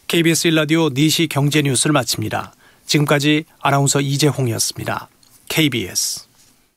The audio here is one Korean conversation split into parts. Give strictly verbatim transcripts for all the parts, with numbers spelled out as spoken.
케이비에스 일 라디오 네 시 경제뉴스를 마칩니다. 지금까지 아나운서 이재홍이었습니다. 케이비에스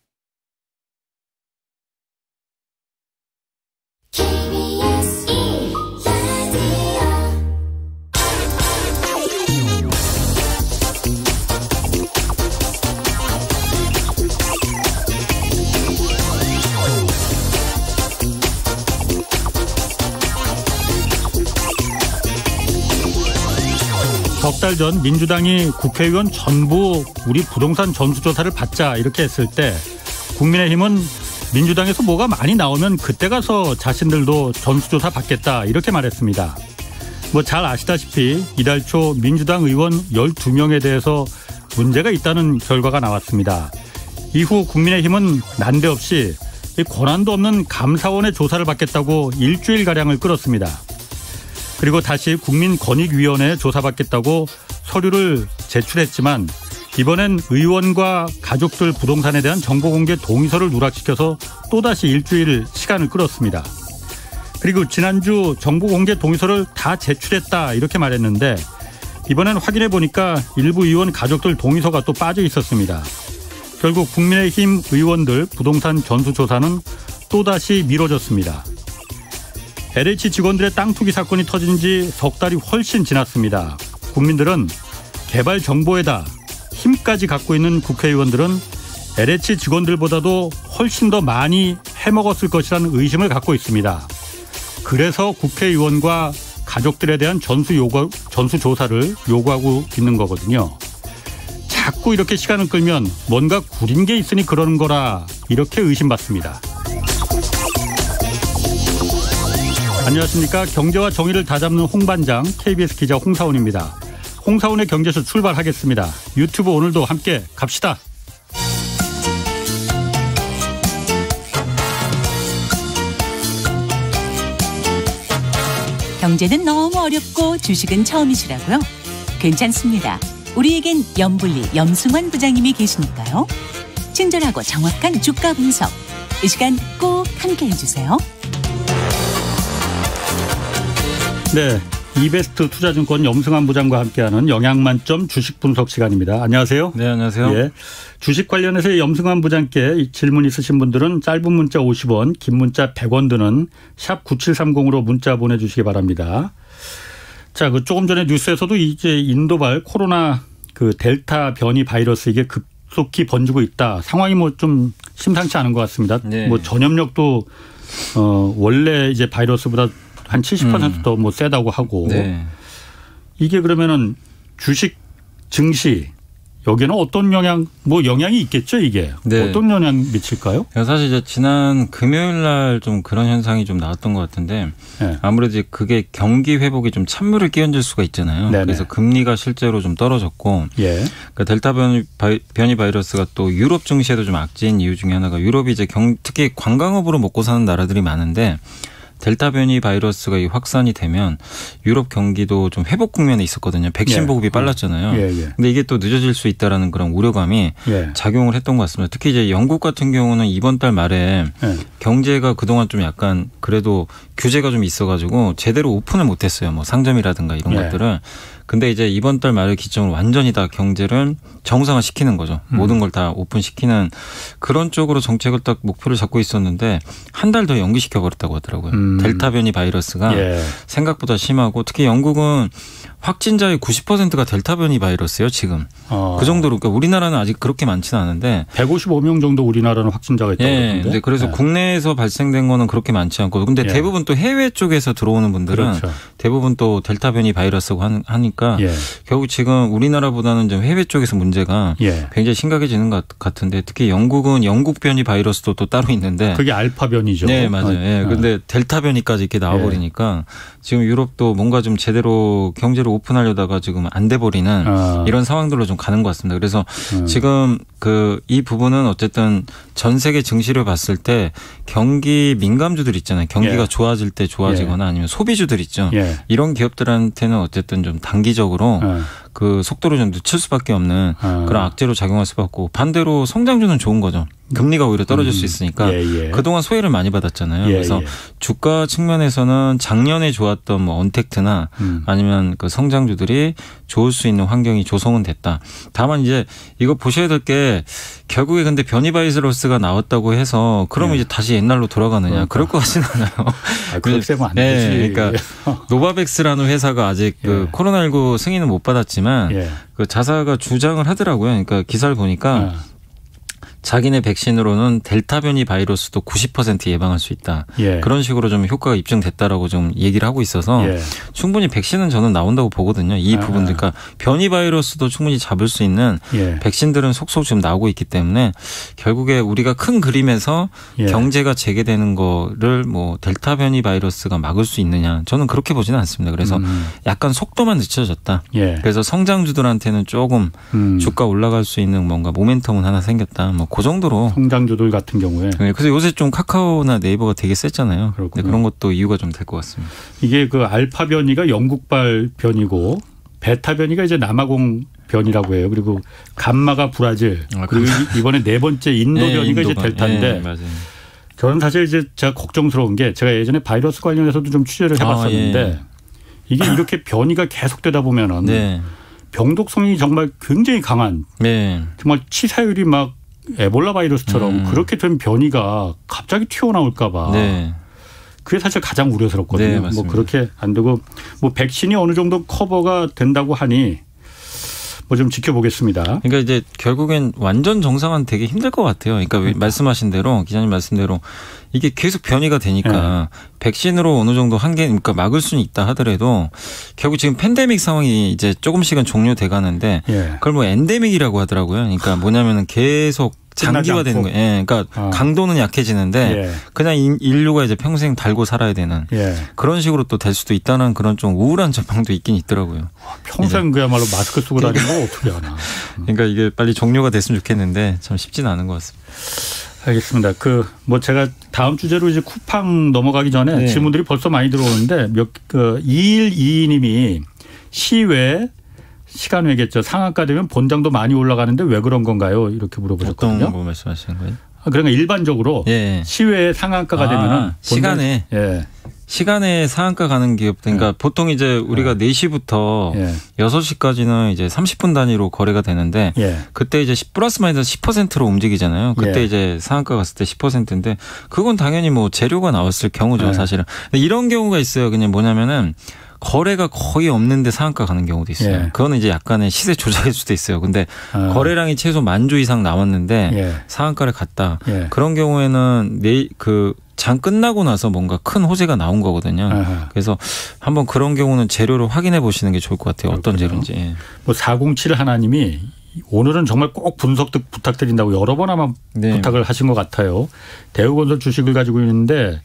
석 달 전 민주당이 국회의원 전부 우리 부동산 전수조사를 받자 이렇게 했을 때 국민의힘은 민주당에서 뭐가 많이 나오면 그때 가서 자신들도 전수조사 받겠다 이렇게 말했습니다. 뭐 잘 아시다시피 이달 초 민주당 의원 열두 명에 대해서 문제가 있다는 결과가 나왔습니다. 이후 국민의힘은 난데없이 권한도 없는 감사원의 조사를 받겠다고 일주일가량을 끌었습니다. 그리고 다시 국민권익위원회에 조사받겠다고 서류를 제출했지만 이번엔 의원과 가족들 부동산에 대한 정보공개 동의서를 누락시켜서 또다시 일주일 시간을 끌었습니다. 그리고 지난주 정보공개 동의서를 다 제출했다 이렇게 말했는데 이번엔 확인해 보니까 일부 의원 가족들 동의서가 또 빠져 있었습니다. 결국 국민의힘 의원들 부동산 전수조사는 또다시 미뤄졌습니다. 엘에이치 직원들의 땅 투기 사건이 터진 지 석 달이 훨씬 지났습니다. 국민들은 개발 정보에다 힘까지 갖고 있는 국회의원들은 엘에이치 직원들보다도 훨씬 더 많이 해먹었을 것이라는 의심을 갖고 있습니다. 그래서 국회의원과 가족들에 대한 전수 요구, 전수조사를 요구하고 있는 거거든요. 자꾸 이렇게 시간을 끌면 뭔가 구린 게 있으니 그러는 거라 이렇게 의심받습니다. 안녕하십니까. 경제와 정의를 다잡는 홍반장 케이비에스 기자 홍사원입니다. 홍사원의 경제쇼 출발하겠습니다. 유튜브 오늘도 함께 갑시다. 경제는 너무 어렵고 주식은 처음이시라고요? 괜찮습니다. 우리에겐 염불리 염승환 부장님이 계시니까요. 친절하고 정확한 주가 분석. 이 시간 꼭 함께 해주세요. 네, 이베스트 투자증권 염승환 부장과 함께하는 영양만점 주식 분석 시간입니다. 안녕하세요. 네, 안녕하세요. 예, 주식 관련해서 염승환 부장께 질문 있으신 분들은 짧은 문자 오십 원, 긴 문자 백 원 드는 샵 구칠삼공으로 문자 보내주시기 바랍니다. 자, 그 조금 전에 뉴스에서도 이제 인도발 코로나 그 델타 변이 바이러스 이게 급속히 번지고 있다. 상황이 뭐 좀 심상치 않은 것 같습니다. 네. 뭐 전염력도 어 원래 이제 바이러스보다 한 칠십 퍼센트 더 뭐 세다고 하고. 네. 이게 그러면은 주식 증시 여기는 어떤 영향, 뭐 영향이 있겠죠, 이게. 네. 어떤 영향 미칠까요? 사실 이제 지난 금요일 날 좀 그런 현상이 좀 나왔던 것 같은데 네. 아무래도 그게 경기 회복이 좀 찬물을 끼얹을 수가 있잖아요. 네네. 그래서 금리가 실제로 좀 떨어졌고 예. 그러니까 델타 변이, 바이, 변이 바이러스가 또 유럽 증시에도 좀 악재인 이유 중에 하나가 유럽이 이제 경, 특히 관광업으로 먹고 사는 나라들이 많은데 델타 변이 바이러스가 확산이 되면 유럽 경기도 좀 회복 국면에 있었거든요. 백신 예. 보급이 빨랐잖아요. 예, 예. 근데 이게 또 늦어질 수 있다라는 그런 우려감이 예. 작용을 했던 것 같습니다. 특히 이제 영국 같은 경우는 이번 달 말에 예. 경제가 그동안 좀 약간 그래도 규제가 좀 있어가지고 제대로 오픈을 못했어요. 뭐 상점이라든가 이런 예. 것들을. 근데 이제 이번 달 말을 기점으로 완전히 다 경제를 정상화시키는 거죠. 음. 모든 걸 다 오픈시키는 그런 쪽으로 정책을 딱 목표를 잡고 있었는데 한 달 더 연기시켜버렸다고 하더라고요. 음. 델타 변이 바이러스가 예. 생각보다 심하고 특히 영국은 확진자의 구십 퍼센트가 델타 변이 바이러스예요, 지금. 어. 그 정도로. 그러니까 우리나라는 아직 그렇게 많지는 않은데. 백오십오 명 정도 우리나라는 확진자가 있다고 그러는데. 예. 그래서 예. 국내에서 발생된 거는 그렇게 많지 않고. 근데 예. 대부분 또 해외 쪽에서 들어오는 분들은 그렇죠. 대부분 또 델타 변이 바이러스고 하니까 예. 결국 지금 우리나라보다는 좀 해외 쪽에서 문제가 예. 굉장히 심각해지는 것 같은데 특히 영국은 영국 변이 바이러스도 또 따로 있는데. 그게 알파 변이죠. 네, 맞아요. 예. 어. 근데 델타 변이까지 이렇게 나와버리니까 예. 지금 유럽도 뭔가 좀 제대로 경제를 오픈하려다가 지금 안 돼버리는 어. 이런 상황들로 좀 가는 것 같습니다. 그래서 음. 지금 그 이 부분은 어쨌든 전 세계 증시를 봤을 때 경기 민감주들 있잖아요. 경기가 예. 좋아질 때 좋아지거나 예. 아니면 소비주들 있죠. 예. 이런 기업들한테는 어쨌든 좀 단기적으로 어. 그 속도를 좀 늦출 수밖에 없는 아. 그런 악재로 작용할 수밖에 없고 반대로 성장주는 좋은 거죠. 금리가 오히려 떨어질 음. 수 있으니까 예, 예. 그동안 소외를 많이 받았잖아요. 예, 그래서 예. 주가 측면에서는 작년에 좋았던 뭐 언택트나 음. 아니면 그 성장주들이 좋을 수 있는 환경이 조성은 됐다. 다만 이제 이거 보셔야 될 게 결국에 근데 변이바이러스가 나왔다고 해서 그러면 예. 이제 다시 옛날로 돌아가느냐. 그러니까. 그럴 것 같지는 않아요. 아, 그렇게 되면 안 되지. 네, 그러니까 노바백스라는 회사가 아직 예. 그 코로나십구 승인은 못 받았지만 예. 그 자사가 주장을 하더라고요. 그러니까 기사를 보니까 예. 자기네 백신으로는 델타 변이 바이러스도 구십 퍼센트 예방할 수 있다. 예. 그런 식으로 좀 효과가 입증됐다라고 좀 얘기를 하고 있어서 예. 충분히 백신은 저는 나온다고 보거든요. 이 아, 부분들. 그러니까 변이 바이러스도 충분히 잡을 수 있는 예. 백신들은 속속 지금 나오고 있기 때문에 결국에 우리가 큰 그림에서 예. 경제가 재개되는 거를 뭐 델타 변이 바이러스가 막을 수 있느냐. 저는 그렇게 보지는 않습니다. 그래서 음. 약간 속도만 늦춰졌다. 예. 그래서 성장주들한테는 조금 음. 주가 올라갈 수 있는 뭔가 모멘텀은 하나 생겼다. 뭐 그 정도로. 성장주들 같은 경우에. 네, 그래서 요새 좀 카카오나 네이버가 되게 셌잖아요. 네, 그런 것도 이유가 좀 될 것 같습니다. 이게 그 알파 변이가 영국발 변이고 베타 변이가 이제 남아공 변이라고 해요. 그리고 감마가 브라질. 아, 그리고 이번에 네 번째 인도 네, 변이가 인도가. 이제 델타인데. 네, 맞아요. 저는 사실 이제 제가 걱정스러운 게 제가 예전에 바이러스 관련해서도 좀 취재를 해봤었는데 아, 예. 이게 이렇게 변이가 계속되다 보면은 네. 병독성이 정말 굉장히 강한 네. 정말 치사율이 막 에볼라 바이러스처럼 음. 그렇게 된 변이가 갑자기 튀어나올까 봐. 네. 그게 사실 가장 우려스럽거든요. 네, 뭐 그렇게 안 되고 뭐 백신이 어느 정도 커버가 된다고 하니 뭐 좀 지켜보겠습니다. 그러니까 이제 결국엔 완전 정상화는 되게 힘들 것 같아요. 그러니까 그러니까. 말씀하신 대로 기자님 말씀대로 이게 계속 변이가 되니까 네. 백신으로 어느 정도 한계, 그러니까 막을 수는 있다 하더라도 결국 지금 팬데믹 상황이 이제 조금씩은 종료돼 가는데 네. 그걸 뭐 엔데믹이라고 하더라고요. 그러니까 뭐냐면은 계속 장기화되는 거예요. 예, 그러니까 어. 강도는 약해지는데 예. 그냥 인류가 이제 평생 달고 살아야 되는 예. 그런 식으로 또 될 수도 있다는 그런 좀 우울한 전망도 있긴 있더라고요. 평생 이제. 그야말로 마스크 쓰고 다니는 거 어떻게 하나. 그러니까 이게 빨리 종료가 됐으면 좋겠는데 참 쉽지는 않은 것 같습니다. 알겠습니다. 그 뭐 제가 다음 주제로 이제 쿠팡 넘어가기 전에 네. 질문들이 벌써 많이 들어오는데 몇 그 이일이이 님이 시외 시간 외겠죠. 상한가 되면 본장도 많이 올라가는데 왜 그런 건가요? 이렇게 물어보셨거든요. 어떤 거 말씀하시는 거예요? 그러니까 일반적으로 예. 시외 상한가가 아, 되면은 시간에 예. 시간에 상한가 가는 기업 그러니까 예. 보통 이제 우리가 예. 네 시부터 예. 여섯 시까지는 이제 삼십 분 단위로 거래가 되는데 예. 그때 이제 플러스 마이너스 십 퍼센트로 움직이잖아요. 그때 예. 이제 상한가 갔을 때 십 퍼센트인데 그건 당연히 뭐 재료가 나왔을 경우죠, 예. 사실은. 근데 이런 경우가 있어요. 그냥 뭐냐면은 거래가 거의 없는데 상한가 가는 경우도 있어요. 예. 그거는 이제 약간의 시세 조작일 수도 있어요. 근데 아. 거래량이 최소 만 주 이상 나왔는데 예. 상한가를 갔다. 예. 그런 경우에는 내 그 장 끝나고 나서 뭔가 큰 호재가 나온 거거든요. 아하. 그래서 한번 그런 경우는 재료를 확인해 보시는 게 좋을 것 같아요. 그렇군요. 어떤 재료인지. 예. 뭐 사공칠 하나님이 오늘은 정말 꼭 분석 부탁드린다고 여러 번 아마 네. 부탁을 하신 것 같아요. 대우건설 주식을 가지고 있는데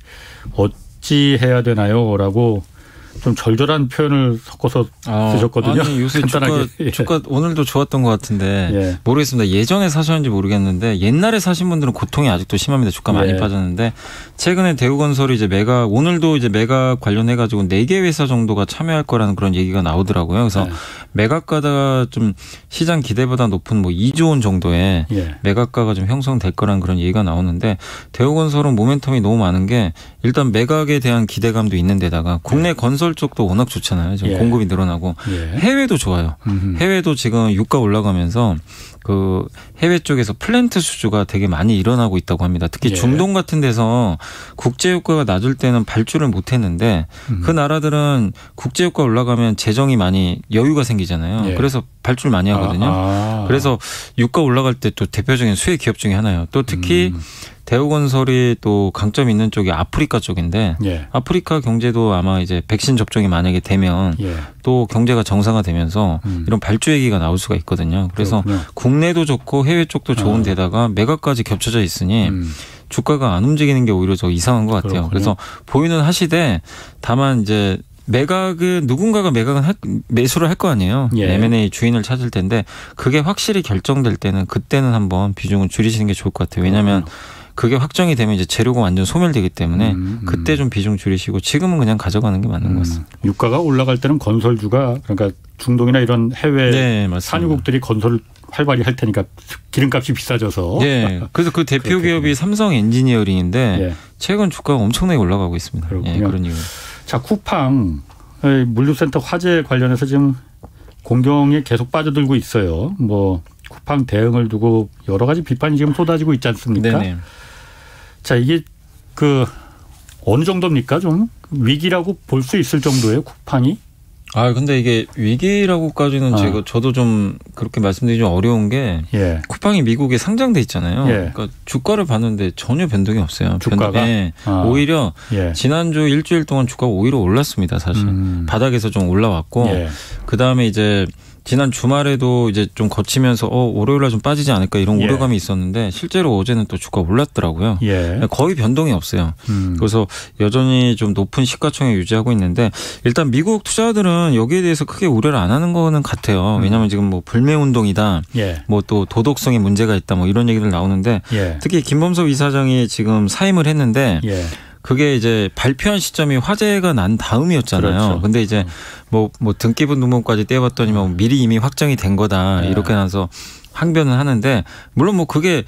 어찌 해야 되나요? 라고 좀 절절한 표현을 섞어서 아, 쓰셨거든요. 아니, 요새 주가, 주가 오늘도 좋았던 것 같은데 예. 모르겠습니다. 예전에 사셨는지 모르겠는데 옛날에 사신 분들은 고통이 아직도 심합니다. 주가 많이 예. 빠졌는데 최근에 대우건설이 이제 매각 오늘도 이제 매각 관련해 가지고 네 개 회사 정도가 참여할 거라는 그런 얘기가 나오더라고요. 그래서 예. 매각가가 좀 시장 기대보다 높은 뭐 이조 원 정도의 예. 매각가가 좀 형성될 거라는 그런 얘기가 나오는데 대우건설은 모멘텀이 너무 많은 게 일단 매각에 대한 기대감도 있는 데다가 국내 예. 건설 쪽도 워낙 좋잖아요. 지금 예. 공급이 늘어나고 예. 해외도 좋아요. 음흠. 해외도 지금 유가 올라가면서 그 해외 쪽에서 플랜트 수주가 되게 많이 일어나고 있다고 합니다. 특히 예. 중동 같은 데서 국제 유가가 낮을 때는 발주를 못 했는데 음. 그 나라들은 국제 유가 올라가면 재정이 많이 여유가 생기잖아요. 예. 그래서 발주를 많이 하거든요. 아, 아. 그래서 유가 올라갈 때 또 대표적인 수혜 기업 중에 하나예요. 또 특히 음. 대우건설이 또 강점 있는 쪽이 아프리카 쪽인데 예. 아프리카 경제도 아마 이제 백신 접종이 만약에 되면 예. 또 경제가 정상화되면서 음. 이런 발주 얘기가 나올 수가 있거든요. 그래서 그렇군요. 국내도 좋고 해외 쪽도 좋은 아. 데다가 매각까지 겹쳐져 있으니 음. 주가가 안 움직이는 게 오히려 더 이상한 것 같아요. 그렇군요. 그래서 보이는 하시되 다만 이제 매각은 누군가가 매각은 할, 매수를 할 거 아니에요. 예. 엠 앤 에이 주인을 찾을 텐데 그게 확실히 결정될 때는 그때는 한번 비중을 줄이시는 게 좋을 것 같아요. 왜냐하면 그게 확정이 되면 이제 재료가 완전 소멸되기 때문에 음, 음. 그때 좀 비중 줄이시고 지금은 그냥 가져가는 게 맞는 음. 것 같습니다. 유가가 올라갈 때는 건설주가 그러니까 중동이나 이런 해외 네, 산유국들이 건설을 활발히 할 테니까 기름값이 비싸져서. 네. 그래서 그 대표 기업이 삼성 엔지니어링인데 예. 최근 주가가 엄청나게 올라가고 있습니다. 예, 그런 이유. 자, 쿠팡 물류센터 화재 관련해서 지금 공경에 계속 빠져들고 있어요. 뭐 쿠팡 대응을 두고 여러 가지 비판이 지금 쏟아지고 있지 않습니까? 네네. 자, 이게 그 어느 정도입니까? 좀 위기라고 볼 수 있을 정도예요, 쿠팡이? 아, 근데 이게 위기라고까지는 아. 제가 저도 좀 그렇게 말씀드리기 좀 어려운 게 예. 쿠팡이 미국에 상장돼 있잖아요. 예. 그러니까 주가를 봤는데 전혀 변동이 없어요. 주가가 변동, 예. 아. 오히려 예. 지난주 일주일 동안 주가가 오히려 올랐습니다. 사실 음. 바닥에서 좀 올라왔고 예. 그 다음에 이제 지난 주말에도 이제 좀 거치면서 어 월요일날 좀 빠지지 않을까 이런 예. 우려감이 있었는데 실제로 어제는 또 주가 올랐더라고요. 예. 거의 변동이 없어요. 음. 그래서 여전히 좀 높은 시가총액 유지하고 있는데 일단 미국 투자자들은 여기에 대해서 크게 우려를 안 하는 거는 같아요. 왜냐하면 지금 뭐 불매 운동이다, 예. 뭐 또 도덕성에 문제가 있다, 뭐 이런 얘기들 나오는데 예. 특히 김범석 이사장이 지금 사임을 했는데. 예. 그게 이제 발표한 시점이 화재가 난 다음이었잖아요. 그렇죠. 근데 이제 뭐, 뭐 등기부 등본까지 떼봤더니 뭐 미리 이미 확정이 된 거다. 네. 이렇게 나서 항변은 하는데 물론 뭐 그게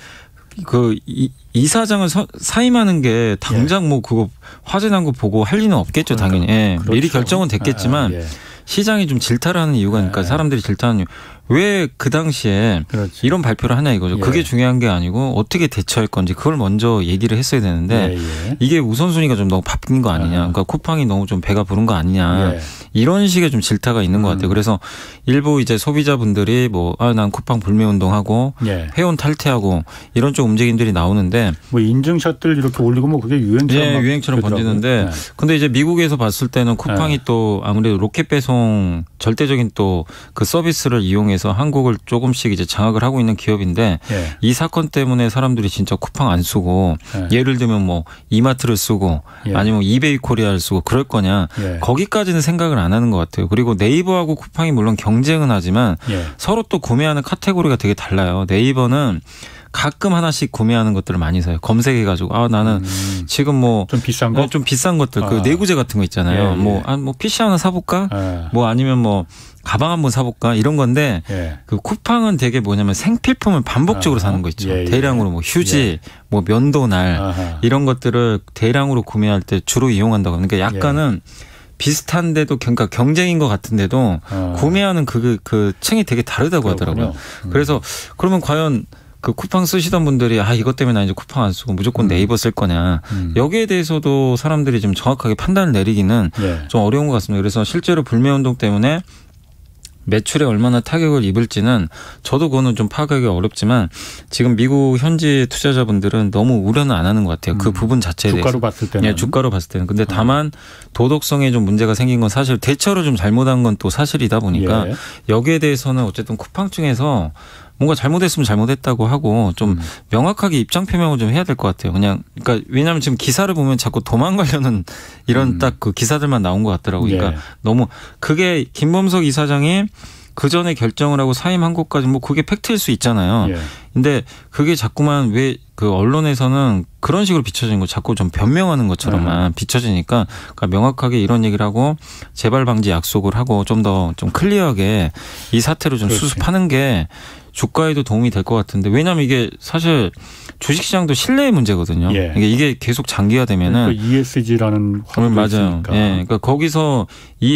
그 이, 이사장을 서, 사임하는 게 당장 예. 뭐 그거 화재 난 거 보고 할 리는 없겠죠. 그러니까, 당연히. 예. 그렇죠. 미리 결정은 됐겠지만 아, 예. 시장이 좀 질타하는 이유가 그러니까 예. 사람들이 질타하는 이유. 왜 그 당시에 그렇지. 이런 발표를 하냐 이거죠. 예. 그게 중요한 게 아니고 어떻게 대처할 건지 그걸 먼저 얘기를 했어야 되는데 예, 예. 이게 우선순위가 좀 너무 바뀐 거 아니냐. 그러니까 쿠팡이 너무 좀 배가 부른 거 아니냐. 예. 이런 식의 좀 질타가 있는 것 같아요. 그래서 일부 이제 소비자분들이 뭐 아, 난 쿠팡 불매 운동하고 예. 회원 탈퇴하고 이런 쪽 움직임들이 나오는데 뭐 인증샷들 이렇게 올리고 뭐 그게 유행처럼 예, 유행처럼 번지는데 네. 근데 이제 미국에서 봤을 때는 쿠팡이 네. 또 아무래도 로켓 배송 절대적인 또 그 서비스를 이용해서 한국을 조금씩 이제 장악을 하고 있는 기업인데 예. 이 사건 때문에 사람들이 진짜 쿠팡 안 쓰고 예. 예를 들면 뭐 이마트를 쓰고 예. 아니면 이베이 코리아를 쓰고 그럴 거냐 예. 거기까지는 생각을 안 하는 것 같아요. 그리고 네이버하고 쿠팡이 물론 경쟁은 하지만 예. 서로 또 구매하는 카테고리가 되게 달라요. 네이버는 가끔 하나씩 구매하는 것들을 많이 사요. 검색해가지고 아 나는 음. 지금 뭐 좀 비싼 거, 좀 비싼 것들 아. 그 내구재 같은 거 있잖아요. 예, 예. 뭐 아 뭐 피씨 하나 사볼까? 예. 뭐 아니면 뭐 가방 한번 사볼까? 이런 건데 예. 그 쿠팡은 되게 뭐냐면 생필품을 반복적으로 아하. 사는 거 있죠. 예, 예. 대량으로 뭐 휴지, 예. 뭐 면도날 아하. 이런 것들을 대량으로 구매할 때 주로 이용한다고. 그러니까 약간은 예. 비슷한데도 그러니까 경쟁인 것 같은데도 아. 구매하는 그, 그 층이 되게 다르다고 그렇군요. 하더라고요. 음. 그래서 그러면 과연 그 쿠팡 쓰시던 분들이 아 이것 때문에 나 이제 쿠팡 안 쓰고 무조건 음. 네이버 쓸 거냐. 음. 여기에 대해서도 사람들이 좀 정확하게 판단을 내리기는 예. 좀 어려운 것 같습니다. 그래서 실제로 불매운동 때문에 매출에 얼마나 타격을 입을지는 저도 그거는 좀 파악하기 어렵지만 지금 미국 현지 투자자분들은 너무 우려는 안 하는 것 같아요. 그 음. 부분 자체에 주가로 대해서. 봤을 때는. 예, 주가로 봤을 때는. 근데 다만 도덕성에 좀 문제가 생긴 건 사실 대처를 좀 잘못한 건 또 사실이다 보니까 예. 여기에 대해서는 어쨌든 쿠팡 측에서 뭔가 잘못했으면 잘못했다고 하고 좀 음. 명확하게 입장 표명을 좀 해야 될 것 같아요. 그냥 그러니까 왜냐하면 지금 기사를 보면 자꾸 도망가려는 이런 음. 딱 그 기사들만 나온 것 같더라고요. 그러니까 예. 너무 그게 김범석 이사장이 그 전에 결정을 하고 사임한 것까지 뭐 그게 팩트일 수 있잖아요. 예. 근데 그게 자꾸만 왜 그 언론에서는 그런 식으로 비춰지는 거 자꾸 좀 변명하는 것처럼만 음. 비춰지니까 그러니까 명확하게 이런 얘기를 하고 재발 방지 약속을 하고 좀 더 좀 클리어하게 이 사태를 좀 그렇지. 수습하는 게 주가에도 도움이 될 것 같은데 왜냐하면 이게 사실 주식시장도 신뢰의 문제거든요. 예. 이게, 이게 계속 장기화되면은 그러니까 이에스지라는 음, 맞아요. 예, 그러니까 거기서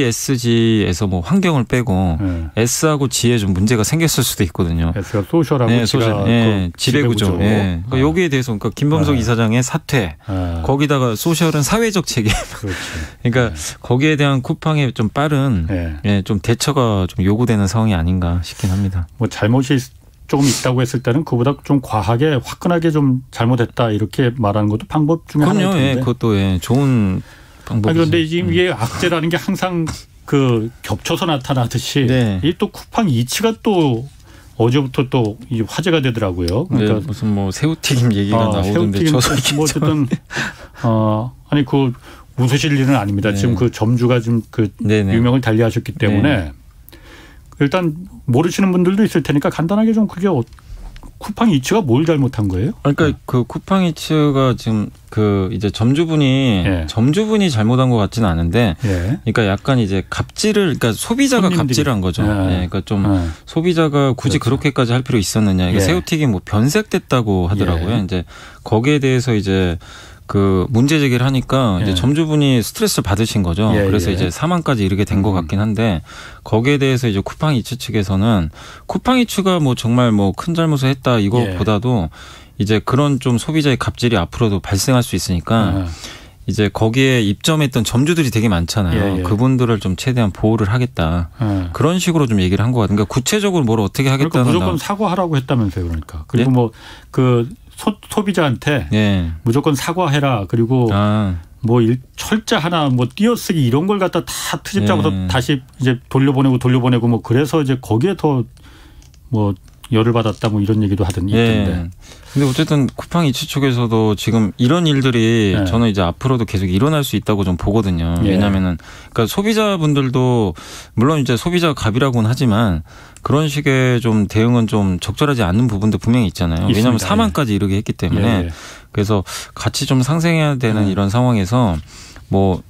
이에스지에서 뭐 환경을 빼고 예. S하고 G에 좀 문제가 생겼을 수도 있거든요. S가 소셜하고 네, G가 소셜, 예, 그 지배구조. 지배구조. 예. 그러니까 아. 여기에 대해서 그러니까 김범석 아. 이사장의 사퇴, 아. 거기다가 소셜은 사회적 책임. 그렇지. 그러니까 예. 거기에 대한 쿠팡의 좀 빠른 예. 예, 좀 대처가 좀 요구되는 상황이 아닌가 싶긴 합니다. 뭐 잘못이 조금 있다고 했을 때는 그보다 좀 과하게 화끈하게 좀 잘못했다 이렇게 말하는 것도 방법 중에 하나일 그럼요. 텐데. 예, 그것도 예, 좋은 방법이죠. 그런데 지금 이게 악재라는 게 항상 그 겹쳐서 나타나듯이 네. 이 또 쿠팡 이치가 또 어제부터 또 이 화제가 되더라고요. 그러니까 네, 무슨 뭐 새우튀김 얘기가 아, 나오던데 새우튀김 저도 뭐 어쨌든 어 아니 그 웃으실 일은 아닙니다. 네. 지금 그 점주가 좀 그 유명을 달리하셨기 때문에 네. 일단 모르시는 분들도 있을 테니까 간단하게 좀 그게 어, 쿠팡이츠가 뭘 잘못한 거예요? 그러니까 네. 그 쿠팡이츠가 지금 그 이제 점주분이 예. 점주분이 잘못한 것 같지는 않은데, 예. 그러니까 약간 이제 갑질을, 그러니까 소비자가 손님들이. 갑질을 한 거죠. 예. 예. 그러니까 좀 예. 소비자가 굳이 그렇죠. 그렇게까지 할 필요 있었느냐. 그러니까 예. 새우튀김 뭐 변색됐다고 하더라고요. 예. 이제 거기에 대해서 이제 그 문제 제기를 하니까 예. 이제 점주분이 스트레스를 받으신 거죠. 예. 그래서 예. 이제 사망까지 이르게 된 것 같긴 한데, 거기에 대해서 이제 쿠팡이츠 측에서는 쿠팡이츠가 뭐 정말 뭐 큰 잘못을 했다 이거보다도 예. 이제 그런 좀 소비자의 갑질이 앞으로도 발생할 수 있으니까 예. 이제 거기에 입점했던 점주들이 되게 많잖아요. 예. 예. 그분들을 좀 최대한 보호를 하겠다. 예. 그런 식으로 좀 얘기를 한 것 같아요. 그러니까 구체적으로 뭘 어떻게 하겠다는. 그러니까 무조건 나... 사과하라고 했다면서요. 그러니까. 그리고 예? 뭐 그 소, 소비자한테 예. 무조건 사과해라. 그리고 아. 뭐 일, 철자 하나 뭐 띄어쓰기 이런 걸 갖다 다 트집 잡아서 예. 다시 이제 돌려보내고 돌려보내고 뭐 그래서 이제 거기에 더 뭐 열을 받았다 뭐 이런 얘기도 하던 있던데. 예. 근데 어쨌든 쿠팡이츠 쪽에서도 지금 이런 일들이 예. 저는 이제 앞으로도 계속 일어날 수 있다고 좀 보거든요. 예. 왜냐하면은 그러니까 소비자분들도 물론 이제 소비자 갑이라고는 하지만 그런 식의 좀 대응은 좀 적절하지 않는 부분도 분명히 있잖아요. 있습니다. 왜냐하면 사망까지 예. 이르게 했기 때문에 예. 그래서 같이 좀 상생해야 되는 예. 이런 상황에서 뭐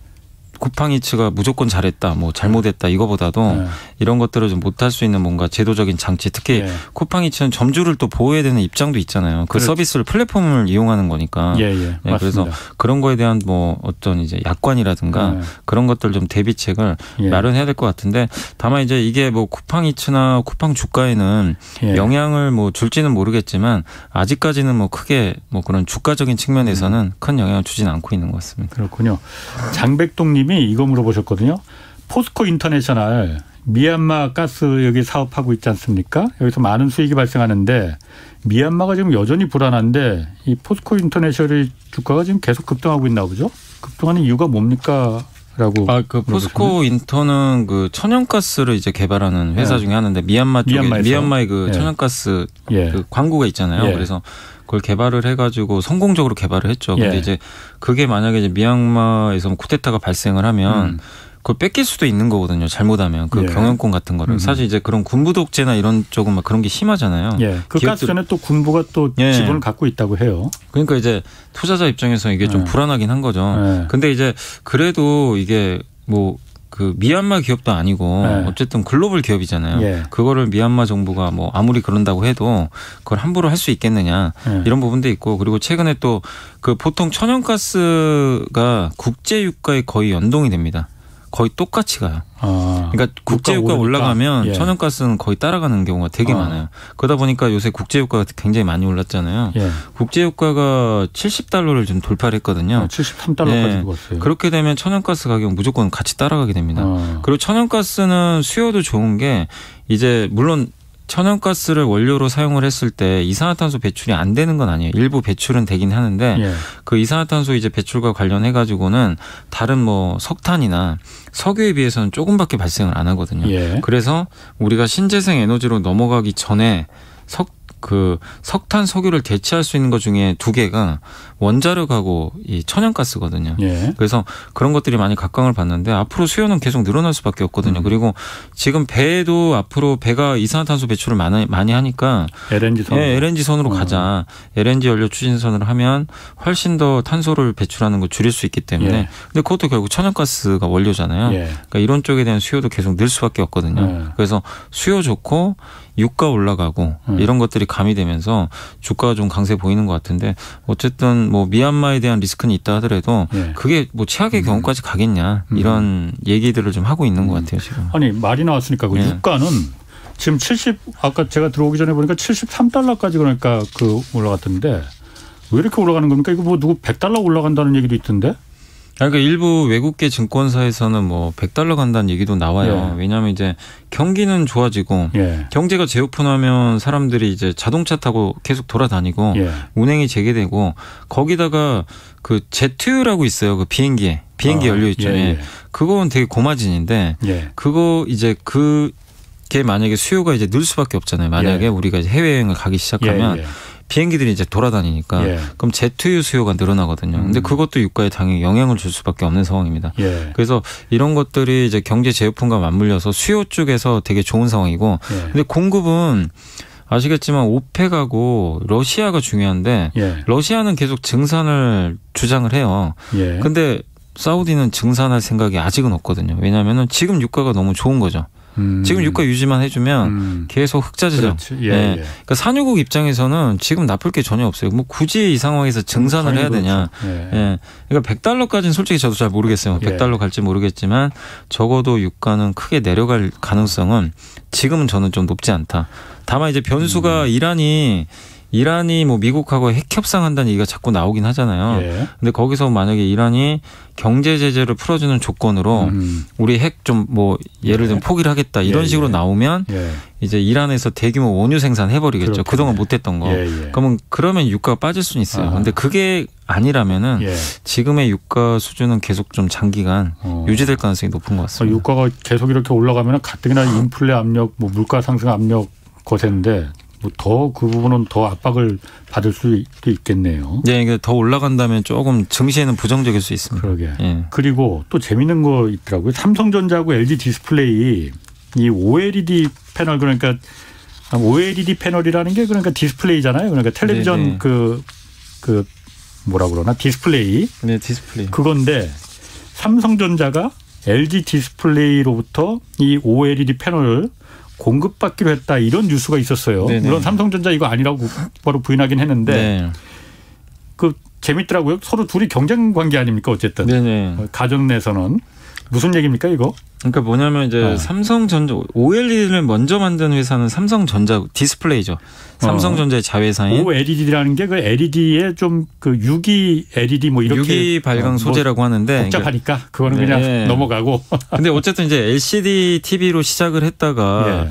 쿠팡이츠가 무조건 잘했다, 뭐 잘못했다 이거보다도 네. 이런 것들을 좀 못할 수 있는 뭔가 제도적인 장치, 특히 네. 쿠팡이츠는 점주를 또 보호해야 되는 입장도 있잖아요. 그 그렇죠. 서비스를 플랫폼을 이용하는 거니까. 예, 예. 네, 그래서 그런 거에 대한 뭐 어떤 이제 약관이라든가 네. 그런 것들 좀 대비책을 예. 마련해야 될 것 같은데, 다만 이제 이게 뭐 쿠팡이츠나 쿠팡 주가에는 예. 영향을 뭐 줄지는 모르겠지만 아직까지는 뭐 크게 뭐 그런 주가적인 측면에서는 음. 큰 영향을 주지는 않고 있는 것 같습니다. 그렇군요. 장백동님 이 이거 물어보셨거든요. 포스코 인터내셔널 미얀마 가스 여기 사업하고 있지 않습니까? 여기서 많은 수익이 발생하는데 미얀마가 지금 여전히 불안한데 이 포스코 인터내셔널의 주가가 지금 계속 급등하고 있나 보죠? 급등하는 이유가 뭡니까? 라고. 아, 그 포스코 인터는 그 천연가스를 이제 개발하는 회사 네. 중에 하나인데 미얀마 쪽에 미얀마에서. 미얀마의 그 네. 천연가스 예. 그 광구가 있잖아요. 예. 그래서 그걸 개발을 해가지고 성공적으로 개발을 했죠. 근데 예. 이제 그게 만약에 이제 미얀마에서 쿠데타가 발생을 하면 음. 그걸 뺏길 수도 있는 거거든요. 잘못하면 그 예. 경영권 같은 거를. 음. 사실 이제 그런 군부 독재나 이런 쪽은 막 그런 게 심하잖아요. 예. 그 가스전에 또 군부가 또 예. 지분을 갖고 있다고 해요. 그러니까 이제 투자자 입장에서 이게 좀 예. 불안하긴 한 거죠. 예. 근데 이제 그래도 이게 뭐 그 미얀마 기업도 아니고 네. 어쨌든 글로벌 기업이잖아요. 예. 그거를 미얀마 정부가 뭐 아무리 그런다고 해도 그걸 함부로 할 수 있겠느냐 예. 이런 부분도 있고, 그리고 최근에 또 그 보통 천연가스가 국제유가에 거의 연동이 됩니다. 거의 똑같이 가요. 아, 그러니까 국제유가 올라가면 예. 천연가스는 거의 따라가는 경우가 되게 아. 많아요. 그러다 보니까 요새 국제유가가 굉장히 많이 올랐잖아요. 예. 국제유가가 칠십 달러를 좀 돌파를 했거든요. 아, 칠십삼 달러까지 예. 죽었어요. 그렇게 되면 천연가스 가격 무조건 같이 따라가게 됩니다. 아. 그리고 천연가스는 수요도 좋은 게 이제 물론 천연가스를 원료로 사용을 했을 때 이산화탄소 배출이 안 되는 건 아니에요. 일부 배출은 되긴 하는데 예. 그 이산화탄소 이제 배출과 관련해 가지고는 다른 뭐 석탄이나 석유에 비해서는 조금밖에 발생을 안 하거든요. 예. 그래서 우리가 신재생 에너지로 넘어가기 전에 석 그 석탄, 석유를 대체할 수 있는 것 중에 두 개가 원자력하고 이 천연가스거든요. 예. 그래서 그런 것들이 많이 각광을 받는데 앞으로 수요는 계속 늘어날 수밖에 없거든요. 음. 그리고 지금 배도 앞으로 배가 이산화탄소 배출을 많이 많이 하니까 엘엔지 선, 예, 엘엔지 선으로 어. 가자. 엘엔지 연료 추진선으로 하면 훨씬 더 탄소를 배출하는 걸 줄일 수 있기 때문에. 예. 근데 그것도 결국 천연가스가 원료잖아요. 예. 그러니까 이런 쪽에 대한 수요도 계속 늘 수밖에 없거든요. 예. 그래서 수요 좋고 유가 올라가고 음. 이런 것들이 가미되면서 주가가 좀 강세 보이는 것 같은데, 어쨌든 뭐 미얀마에 대한 리스크는 있다 하더라도 예. 그게 뭐 최악의 경우까지 가겠냐 이런 음. 얘기들을 좀 하고 있는 것 같아요 지금. 아니 말이 나왔으니까 그 예. 유가는 지금 칠십 아까 제가 들어오기 전에 보니까 칠십삼 달러까지 그러니까 그 올라갔던데 왜 이렇게 올라가는 겁니까? 이거 뭐 누구 백 달러 올라간다는 얘기도 있던데? 그러니까 일부 외국계 증권사에서는 뭐 백 달러 간다는 얘기도 나와요. 예. 왜냐하면 이제 경기는 좋아지고 예. 경제가 재오픈하면 사람들이 이제 자동차 타고 계속 돌아다니고 예. 운행이 재개되고, 거기다가 그 제트유라고 있어요. 그 비행기에 비행기 아, 연료 있죠. 예, 예. 그건 되게 고마진인데 예. 그거 이제 그게 만약에 수요가 이제 늘 수밖에 없잖아요. 만약에 예. 우리가 이제 해외여행을 가기 시작하면. 예, 예. 비행기들이 이제 돌아다니니까 예. 그럼 제트유 수요가 늘어나거든요. 근데 그것도 유가에 당연히 영향을 줄 수밖에 없는 상황입니다. 예. 그래서 이런 것들이 이제 경제 재오픈과 맞물려서 수요 쪽에서 되게 좋은 상황이고, 예. 근데 공급은 아시겠지만 오펙하고 러시아가 중요한데 예. 러시아는 계속 증산을 주장을 해요. 예. 근데 사우디는 증산할 생각이 아직은 없거든요. 왜냐하면 지금 유가가 너무 좋은 거죠. 음. 지금 유가 유지만 해주면 음. 계속 흑자지죠. 예, 예. 그러니까 산유국 입장에서는 지금 나쁠 게 전혀 없어요. 뭐 굳이 이 상황에서 증산을 해야 되냐. 예. 예. 그러니까 백 달러까지는 솔직히 저도 잘 모르겠어요. 백 달러 갈지 모르겠지만 적어도 유가는 크게 내려갈 가능성은 지금은 저는 좀 높지 않다. 다만 이제 변수가 음. 이란이 이란이 뭐 미국하고 핵 협상한다는 얘기가 자꾸 나오긴 하잖아요. 예. 근데 거기서 만약에 이란이 경제 제재를 풀어주는 조건으로 음. 우리 핵 좀 뭐 예를 들면 예. 포기를 하겠다 이런 예. 식으로 나오면 예. 이제 이란에서 대규모 원유 생산 해버리겠죠. 그렇겠네. 그동안 못했던 거. 예. 예. 그러면 그러면 유가가 빠질 수는 있어요. 그런데 그게 아니라면은 예. 지금의 유가 수준은 계속 좀 장기간 어. 유지될 가능성이 높은 것 같습니다. 유가가 계속 이렇게 올라가면 가뜩이나 인플레 압력, 뭐 물가 상승 압력 거세인데. 뭐 더 그 부분은 더 압박을 받을 수도 있겠네요. 네, 이게 더 올라간다면 조금 증시에는 부정적일 수 있습니다. 그러게. 예. 그리고 또 재밌는 거 있더라고요. 삼성전자하고 엘지 디스플레이 이 오엘이디 패널 그러니까 오엘이디 패널이라는 게 그러니까 디스플레이잖아요. 그러니까 텔레비전 그그 그 뭐라 그러나 디스플레이. 네, 디스플레이. 그건데 삼성전자가 엘지 디스플레이로부터 이 오엘이디 패널을 공급받기로 했다 이런 뉴스가 있었어요. 네네. 물론 삼성전자 이거 아니라고 바로 부인하긴 했는데 네. 그 재밌더라고요. 서로 둘이 경쟁 관계 아닙니까 어쨌든. 네네. 가정 내에서는. 무슨 얘기입니까 이거? 그러니까 뭐냐면 이제 어. 삼성전자 오엘이디를 먼저 만든 회사는 삼성전자 디스플레이죠. 삼성전자의 자회사인. 오엘이디라는 게 그 엘이디의 좀 그 유기 엘이디 뭐 이렇게 유기 발광 소재라고 뭐 하는데 복잡하니까 그거는 네. 그냥 넘어가고. 근데 어쨌든 이제 엘시디 티비로 시작을 했다가 예.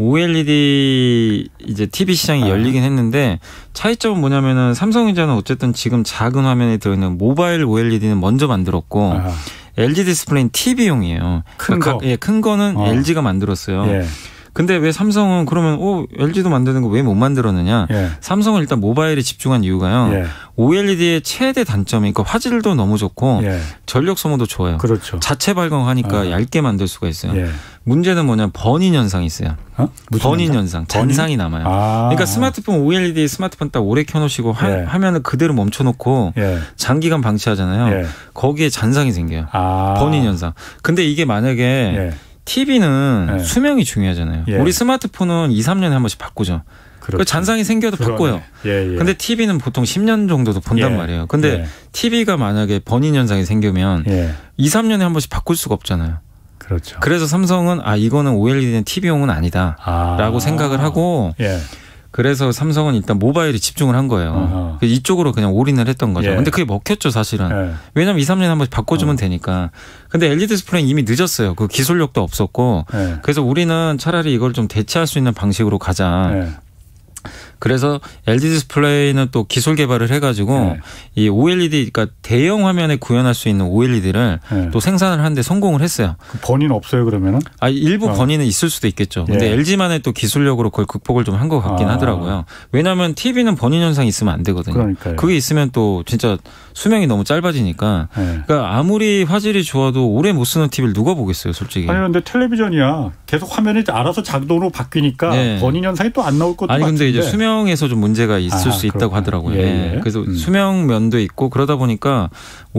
오엘이디 이제 티비 시장이 아. 열리긴 했는데 차이점은 뭐냐면은 삼성전자는 어쨌든 지금 작은 화면에 들어있는 모바일 오엘이디는 먼저 만들었고. 아. 엘지 디스플레이는 티비용이에요. 큰 그러니까 거. 예, 큰 거는 어. 엘지가 만들었어요. 예. 근데 왜 삼성은 그러면 오 엘지도 만드는 거 왜 못 만들었느냐? 예. 삼성은 일단 모바일에 집중한 이유가요. 예. 오엘이디의 최대 단점이 그러니까 화질도 너무 좋고 예. 전력 소모도 좋아요. 그렇죠. 자체 발광하니까 어. 얇게 만들 수가 있어요. 예. 문제는 뭐냐면 번인 현상이 있어요. 어? 번인 현상, 잔상이 남아요. 아. 그러니까 스마트폰 오엘이디 스마트폰 딱 오래 켜놓으시고 화, 예. 화면을 그대로 멈춰놓고 예. 장기간 방치하잖아요. 예. 거기에 잔상이 생겨요. 아. 번인 현상. 근데 이게 만약에 예. 티비는 예. 수명이 중요하잖아요. 예. 우리 스마트폰은 이, 삼 년에 한 번씩 바꾸죠. 그 잔상이 생겨도 그러네. 바꿔요. 예, 예. 근데 티비는 보통 십 년 정도도 본단 예. 말이에요. 근데 예. 티비가 만약에 번인 현상이 생기면 예. 이, 삼 년에 한 번씩 바꿀 수가 없잖아요. 그렇죠. 그래서 삼성은 아 이거는 오엘이디는 티비용은 아니다라고 아. 생각을 하고 예. 그래서 삼성은 일단 모바일에 집중을 한 거예요. 어허. 이쪽으로 그냥 올인을 했던 거죠. 예. 근데 그게 먹혔죠 사실은. 예. 왜냐하면 이, 삼 년에 한 번씩 바꿔주면 어. 되니까. 근데 엘지 디스플레이는 이미 늦었어요. 그 기술력도 없었고. 예. 그래서 우리는 차라리 이걸 좀 대체할 수 있는 방식으로 가자. 예. 그래서 엘지 디스플레이는 또 기술 개발을 해가지고 네. 이 오엘이디, 그러니까 대형 화면에 구현할 수 있는 오엘이디를 네. 또 생산을 하는데 성공을 했어요. 그 번인 없어요 그러면은? 아 일부 어. 번인은 있을 수도 있겠죠. 근데 예. 엘지만의 또 기술력으로 그걸 극복을 좀 한 것 같긴 아. 하더라고요. 왜냐하면 티비는 번인 현상이 있으면 안 되거든요. 그러니까요. 그게 있으면 또 진짜 수명이 너무 짧아지니까. 네. 그러니까 아무리 화질이 좋아도 오래 못 쓰는 티비를 누가 보겠어요, 솔직히. 아니 근데 텔레비전이야. 계속 화면이 알아서 자동으로 바뀌니까 네. 번인 현상이 또 안 나올 것도 아니 같은데. 근데 이제 수명에서 좀 문제가 있을 아, 수 있다고 그렇구나. 하더라고요. 예, 예. 그래서 음. 수명 면도 있고 그러다 보니까